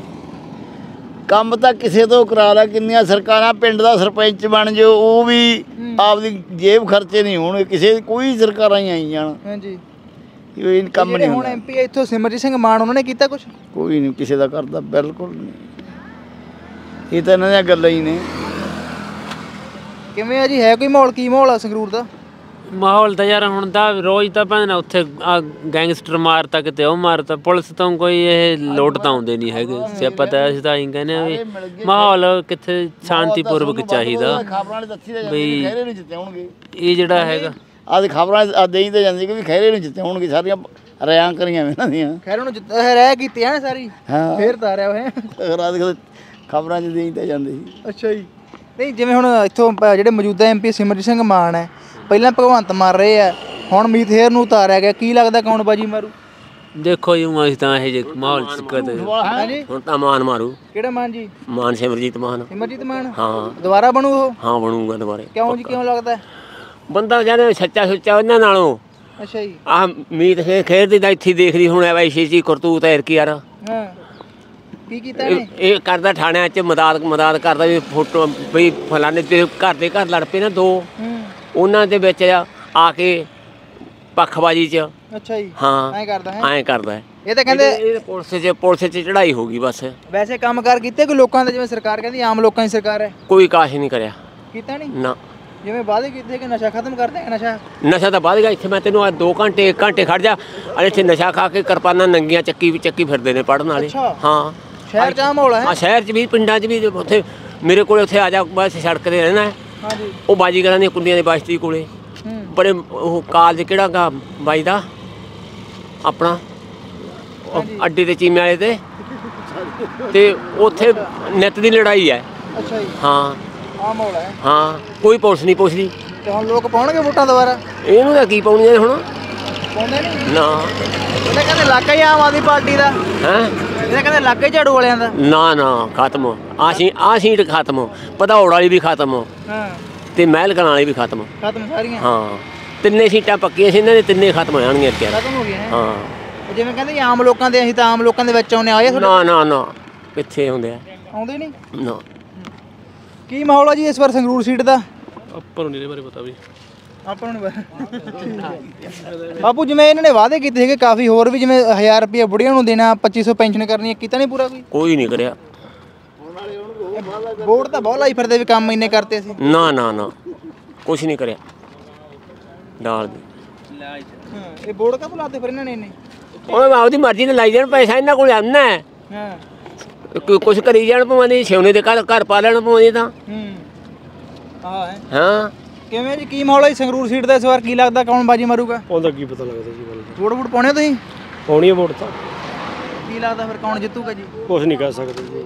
ਕੰਮ ਤਾਂ ਕਿਸੇ ਤੋਂ ਕਰਾ ਲਾ ਕਿੰਨੀਆਂ ਸਰਕਾਰਾਂ ਪਿੰਡ ਦਾ ਸਰਪੰਚ ਬਣ ਜਾਓ ਉਹ ਵੀ ਆਪਦੀ ਜੇਬ ਖਰਚੇ ਨਹੀਂ ਹੋਣਗੇ ਕਿਸੇ ਕੋਈ ਸਰਕਾਰਾਂ ਹੀ ਆਈ ਜਾਣ ਹਾਂਜੀ ਇਹ ਕੰਮ ਨਹੀਂ ਹੁਣ ਹੁੰਦਾ ਐਮਪੀ ਇੱਥੋਂ ਸਿਮਰਜੀਤ ਸਿੰਘ ਮਾਨ ਉਹਨਾਂ ਨੇ ਕੀਤਾ ਕੁਝ ਕੋਈ ਨਹੀਂ ਕਿਸੇ ਦਾ ਕਰਦਾ ਬਿਲਕੁਲ ਨਹੀਂ ਇਹ ਤਾਂ ਇਹਨਾਂ ਦੀਆਂ ਗੱਲਾਂ ਹੀ ਨੇ ਕਿਵੇਂ ਆ ਜੀ ਹੈ ਕੋਈ ਮਾਹੌਲ ਕੀ ਮਾਹੌਲ ਆ ਸੰਗਰੂਰ ਦਾ ਮਾਹੌਲ ਤਾਂ ਯਾਰ ਹੁਣ ਤਾਂ ਰੋਜ਼ ਤਾਂ ਭੈਣ ਉੱਥੇ ਆ ਗੈਂਗਸਟਰ ਮਾਰਤਾ ਕਿਤੇ ਉਹ ਮਾਰਤਾ ਪੁਲਿਸ ਤੋਂ ਕੋਈ ਇਹ ਲੋਟ ਤਾਂ ਆਉਂਦੇ ਨਹੀਂ ਹੈਗੇ ਸਿਆਪਾ ਤਾਂ ਅਸੀਂ ਤਾਂ ਐਂ ਕਹਿੰਦੇ ਆ ਵੀ ਮਾਹੌਲ ਕਿੱਥੇ ਸ਼ਾਂਤੀਪੂਰਵਕ ਚਾਹੀਦਾ ਬਈ ਇਹ ਜਿਹੜਾ ਹੈਗਾ ਆਹ ਖਬਰਾਂ ਆ ਦੇਈ ਤੇ ਜਾਂਦੀ ਕਿ ਵੀ ਖੈਰੇ ਨੂੰ ਜਿੱਤੇ ਹੋਣਗੇ ਸਾਰੀਆਂ ਰਿਆਂ ਕਰੀਆਂ ਇਹਨਾਂ ਦੀਆਂ ਖੈਰੇ ਨੂੰ ਜਿੱਤ ਰਹਿ ਕੀਤੀ ਆ ਸਾਰੀ ਹਾਂ ਫੇਰ ਤਾਂ ਰਿਆ ਹੋਇਆ ਰਾਤ ਖਬਰਾਂ 'ਚ ਦੇਈ ਤੇ ਜਾਂਦੇ ਸੀ ਅੱਛਾ ਜੀ ਨਹੀਂ ਜਿਵੇਂ ਹੁਣ ਇੱਥੋਂ ਜਿਹੜੇ ਮੌਜੂਦਾ ਐਮਪੀ ਸਿਮਰਜੀਤ ਸਿੰਘ ਮਾਨ ਹੈ ਪਹਿਲਾਂ ਭਗਵੰਤ ਮਾਰ ਰਹੇ ਆ ਹੁਣ ਮੀਤ ਹੇਰ ਨੂੰ ਉਤਾਰਿਆ ਗਿਆ ਕੀ ਲੱਗਦਾ ਕੌਣ ਬਾਜੀ ਮਾਰੂ ਦੇਖੋ ਜੀ ਅਸੀਂ ਤਾਂ ਇਹ ਜੇ ਮਾਹੌਲ ਚ ਕਦੇ ਹੁਣ ਤਾਂ ਮਾਨ ਮਾਰੂ ਕਿਹੜਾ ਮਾਨ ਜੀ ਮਾਨ ਸਿਮਰਜੀਤ ਮਾਨ ਸਿਮਰਜੀਤ ਮਾਨ ਹਾਂ ਦੁਬਾਰਾ ਬਣੂ ਉਹ ਹਾਂ ਬਣੂਗਾ ਦੁਬਾਰੇ ਕਿਉਂ ਜੀ ਕਿਉਂ ਲੱਗਦਾ ਬੰਦਾ ਜਾਨੇ ਸੱਚਾ ਸੁੱਚਾ ਉਹਨਾਂ ਨਾਲੋਂ ਅੱਛਾ ਜੀ ਆਹ ਮੀਤ ਖੇਰ ਖੇਰ ਦੀ ਤਾਂ ਇੱਥੇ ਦੇਖਦੀ ਹੁਣ ਐਸੀ ਜੀ ਕਰਤੂਤ ਐਰ ਕੀ ਯਾਰ ਹਾਂ ਕੀ ਕੀਤਾ ਇਹ ਇਹ ਕਰਦਾ ਥਾਣਿਆਂ 'ਚ ਮਦਦ ਮਦਦ ਕਰਦਾ ਵੀ ਫੋਟੋ ਵੀ ਫਲਾਣੇ ਤੇ ਘਰ ਦੇ ਘਰ ਲੜ ਪਏ ਨਾ ਦੋ ਉਹਨਾਂ ਦੇ ਵਿੱਚ ਆ ਕੇ ਪੱਖਬਾਜੀ 'ਚ ਅੱਛਾ ਜੀ ਹਾਂ ਐਂ ਕਰਦਾ ਹੈ ਐਂ ਕਰਦਾ ਇਹ ਤਾਂ ਕਹਿੰਦੇ ਇਹ ਪੁਲਿਸ 'ਚ ਪੁਲਿਸ 'ਚ ਚੜਾਈ ਹੋ ਗਈ ਬਸ ਵੈਸੇ ਕੰਮਕਾਰ ਕੀਤੇ ਕੋਈ ਲੋਕਾਂ ਦੇ ਜਿਵੇਂ ਸਰਕਾਰ ਕਹਿੰਦੀ ਆਮ ਲੋਕਾਂ ਦੀ ਸਰਕਾਰ ਹੈ ਕੋਈ ਕਾਸ਼ ਨਹੀਂ ਕਰਿਆ ਕੀਤਾ ਨਹੀਂ ਨਾ ਜਿਵੇਂ ਵਾਅਦੇ ਕੀਤੇ ਕਿ ਨਸ਼ਾ ਖਤਮ ਕਰ ਦੇਗਾ ਨਸ਼ਾ ਨਸ਼ਾ ਤਾਂ ਵੱਧ ਗਿਆ ਇੱਥੇ ਮੈਂ ਤੈਨੂੰ ਆ ਦੋ ਘੰਟੇ ਇੱਕ ਘੰਟੇ ਖੜ ਜਾ ਅਰੇ ਇੱਥੇ ਨਸ਼ਾ ਖਾ ਕੇ ਕਿਰਪਾਨਾਂ ਨੰਗੀਆਂ ਚੱਕੀ ਵੀ ਚੱਕੀ ਫਿਰਦੇ ਨੇ ਪੜਨ ਵਾਲੇ ਹਾਂ ਸ਼ਹਿਰ 'ਚ ਮਾਹੌਲ ਹੈ ਹਾਂ ਸ਼ਹਿਰ 'ਚ ਵੀ ਪਿੰਡਾਂ 'ਚ ਵੀ ਉੱਥੇ ਮੇਰੇ ਕੋਲ ਉੱਥੇ ਆ ਜਾ ਬਸ ਸੜਕ ਤੇ ਰਹਿਣਾ ਹੈ ਹਾਂਜੀ ਉਹ ਬਾਜੀਗਰਾਂ ਦੀਆਂ ਕੁੰਡੀਆਂ ਦੀ ਬਸਤੀ ਕੋਲੇ ਬੜੇ ਉਹ ਕਾਲਜ ਕਿਹੜਾ ਗਾ ਬਾਈ ਦਾ ਆਪਣਾ ਅੱਡੇ ਤੇ ਚੀਮੇ ਵਾਲੇ ਤੇ ਤੇ ਉੱਥੇ ਨਿੱਤ ਦੀ ਲੜਾਈ ਹੈ ਅੱਛਾ ਜੀ ਹਾਂ ਆ ਮਾਹੌਲ ਹੈ ਹਾਂ ਕੋਈ ਪੁਲਿਸ ਨਹੀਂ ਪੁੱਛਦੀ ਤੇ ਹੁਣ ਲੋਕ ਪਾਉਣਗੇ ਵੋਟਾਂ ਦੁਬਾਰਾ ਇਹਨੂੰ ਤਾਂ ਕੀ ਪਾਉਣੀਆਂ ਨੇ ਹੁਣ ਪਾਉਂਦੇ ਨਹੀਂ ਨਾ ਉਹਨੇ ਕਹਿੰਦੇ ਇਲਾਕਾ ਹੀ ਆਮ ਆਦਮੀ ਪਾਰਟੀ ਦਾ ਹੈ ਇਹਨੇ ਕਹਿੰਦੇ ਇਲਾਕਾ ਹੀ ਝਾੜੂ ਵਾਲਿਆਂ ਦਾ ਨਾ ਨਾ ਖਤਮ ਆ ਸੀ ਆ ਸੀਟ ਖਤਮ ਭਦੌੜ ਵਾਲੀ ਵੀ ਖਤਮ ਹਾਂ ਤੇ ਮਹਿਲ ਕਲਾਂ ਵਾਲੀ ਵੀ ਖਤਮ ਖਤਮ ਸਾਰੀਆਂ ਹਾਂ ਤਿੰਨੇ ਸੀਟਾਂ ਪੱਕੀਆਂ ਸੀ ਇਹਨਾਂ ਦੇ ਤਿੰਨੇ ਖਤਮ ਹੋ ਜਾਣਗੀਆਂ ਇੱਥੇ ਖਤਮ ਹੋ ਗਈਆਂ ਹਾਂ ਜਿਵੇਂ ਕਹਿੰਦੇ ਆਮ ਲੋਕਾਂ ਦੇ ਅਸੀਂ ਤਾਂ ਆਮ ਲੋਕਾਂ ਦੇ ਵਿੱਚ ਆਉਣੇ ਆਏ ਨਾ ਨਾ ਨਾ ਕਿੱਥੇ ਹੁੰਦੇ ਆ ਆਉਂਦੇ ਨਹੀਂ ਨਾ ਕੀ ਮਾਹੌਲ ਆ ਜੀ ਇਸ ਵਾਰ ਸੰਗਰੂਰ ਸੀਟ ਦਾ ਆਪਾਂ ਨੂੰ ਨਹੀਂ ਇਹਦੇ ਬਾਰੇ ਪਤਾ ਵੀ ਆਪਾਂ ਨੂੰ ਬਾਪੂ ਜਿਵੇਂ ਇਹਨਾਂ ਨੇ ਵਾਅਦੇ ਕੀਤੇ ਸੀਗੇ ਕਾਫੀ ਹੋਰ ਵੀ ਜਿਵੇਂ ਹਜ਼ਾਰ ਰੁਪਏ ਬੁੜੀਆਂ ਨੂੰ ਦੇਣਾ ਪੱਚੀ ਸੌ ਪੈਨਸ਼ਨ ਕਰਨੀ ਕੀਤਾ ਨਹੀਂ ਪੂਰਾ ਕੋਈ ਕੋਈ ਨਹੀਂ ਕਰਿਆ ਵੋਟ ਤਾਂ ਬਹੁਤ ਲਾਈ ਫਿਰਦੇ ਵੀ ਕੰਮ ਇੰਨੇ ਕਰਤੇ ਸੀ ਨਾ ਨਾ ਨਾ ਕੁਛ ਨਹੀਂ ਕਰਿਆ ਡਾਲ ਦੀ ਇਹ ਵੋਟ ਕਾਹਤੋਂ ਲਾਤੇ ਫਿਰ ਇਹਨਾਂ ਨੇ ਇੰਨੇ ਉਹ ਆਪਦੀ ਮਰਜ਼ੀ ਨਾਲ ਲਾਈ ਜਾਣ ਪੈਸਾ ਇਹਨਾਂ ਕੋਲ ਆਉਣਾ ਹੈ ਹਾਂ ਕੁਛ ਕਰੀ ਜਾਣ ਪਵਾਂਦੇ ਸਿਉਨੇ ਦੇ ਘਰ ਘਰ ਪਾ ਲੈਣ ਪਵਾਂਦੇ ਤਾਂ ਹੂੰ ਹਾਂ ਹੈ ਹਾਂ ਕਿਵੇਂ ਜੀ ਕੀ ਮਾਹੌਲ ਹੈ ਸੰਗਰੂਰ ਸੀਟ ਦਾ ਇਸ ਵਾਰ ਕੀ ਲੱਗਦਾ ਕੌਣ ਬਾਜੀ ਮਾਰੂਗਾ ਉਹਦਾ ਕੀ ਪਤਾ ਲੱਗਦਾ ਜੀ ਗੱਲ ਵੋਟ ਵੋਟ ਪਾਉਣੇ ਤੁਸੀਂ ਪਾਉਣੀ ਹੈ ਵੋਟ ਤਾਂ ਕੀ ਲੱਗਦਾ ਫਿਰ ਕੌਣ ਜਿੱਤੂਗਾ ਜੀ ਕੁਝ ਨਹੀਂ ਕਹਿ ਸਕਦੇ ਜੀ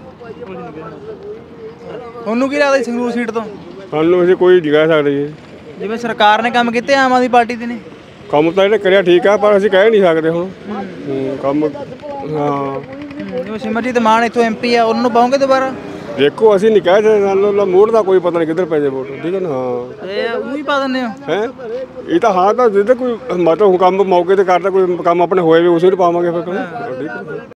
ਤੁਹਾਨੂੰ ਕੀ ਲੱਗਦਾ ਸੰਗਰੂਰ ਸੀਟ ਤੋਂ ਸਾਨੂੰ ਅਸੀਂ ਕੋਈ ਨਹੀਂ ਕਹਿ ਸਕਦੇ ਜੀ ਜਿਵੇਂ ਸਰਕਾਰ ਨੇ ਕੰਮ ਕੀਤੇ ਆਮ ਆਦਮੀ ਪਾਰਟੀ ਦੇ ਨੇ ਕੰਮ ਤਾਂ ਇਹਨੇ ਕਰਿਆ ਠੀਕ ਆ ਪਰ ਅਸੀਂ ਕਹਿ ਨਹੀਂ ਸਕਦੇ ਹੁਣ ਕੰਮ ਹਾਂ ਜਿਵੇਂ ਸਿਮਰਜੀਤ ਮਾਨ ਇੱਥੋਂ ਐਮਪੀ ਆ ਉਹਨਾਂ ਨੂੰ ਪਾਉਂਗੇ ਦੁਬਾਰਾ ਦੇਖੋ ਅਸੀਂ ਨਹੀਂ ਕਹਿ ਸਕਦੇ ਸਾਨੂੰ ਮੋੜ ਦਾ ਕੋਈ ਪਤਾ ਨਹੀਂ ਕਿੱਧਰ ਪੈ ਜਾਏ ਵੋਟ ਠੀਕ ਹੈ ਨਾ ਹਾਂ ਇਹ ਉਹੀ ਪਾ ਦਿੰਦੇ ਹੋ ਹੈ ਇਹ ਤਾਂ ਹਾਂ ਤਾਂ ਜਿੱਦ ਕੋਈ ਮਤਲਬ ਕੰਮ ਮੌਕੇ ਤੇ ਕਰਦਾ ਕੋਈ ਕੰਮ ਆਪਣੇ ਹੋਏ ਵੀ ਉਸੇ ਨੂੰ ਪਾਵਾਂਗੇ ਫਿਰ ਠੀਕ ਹੈ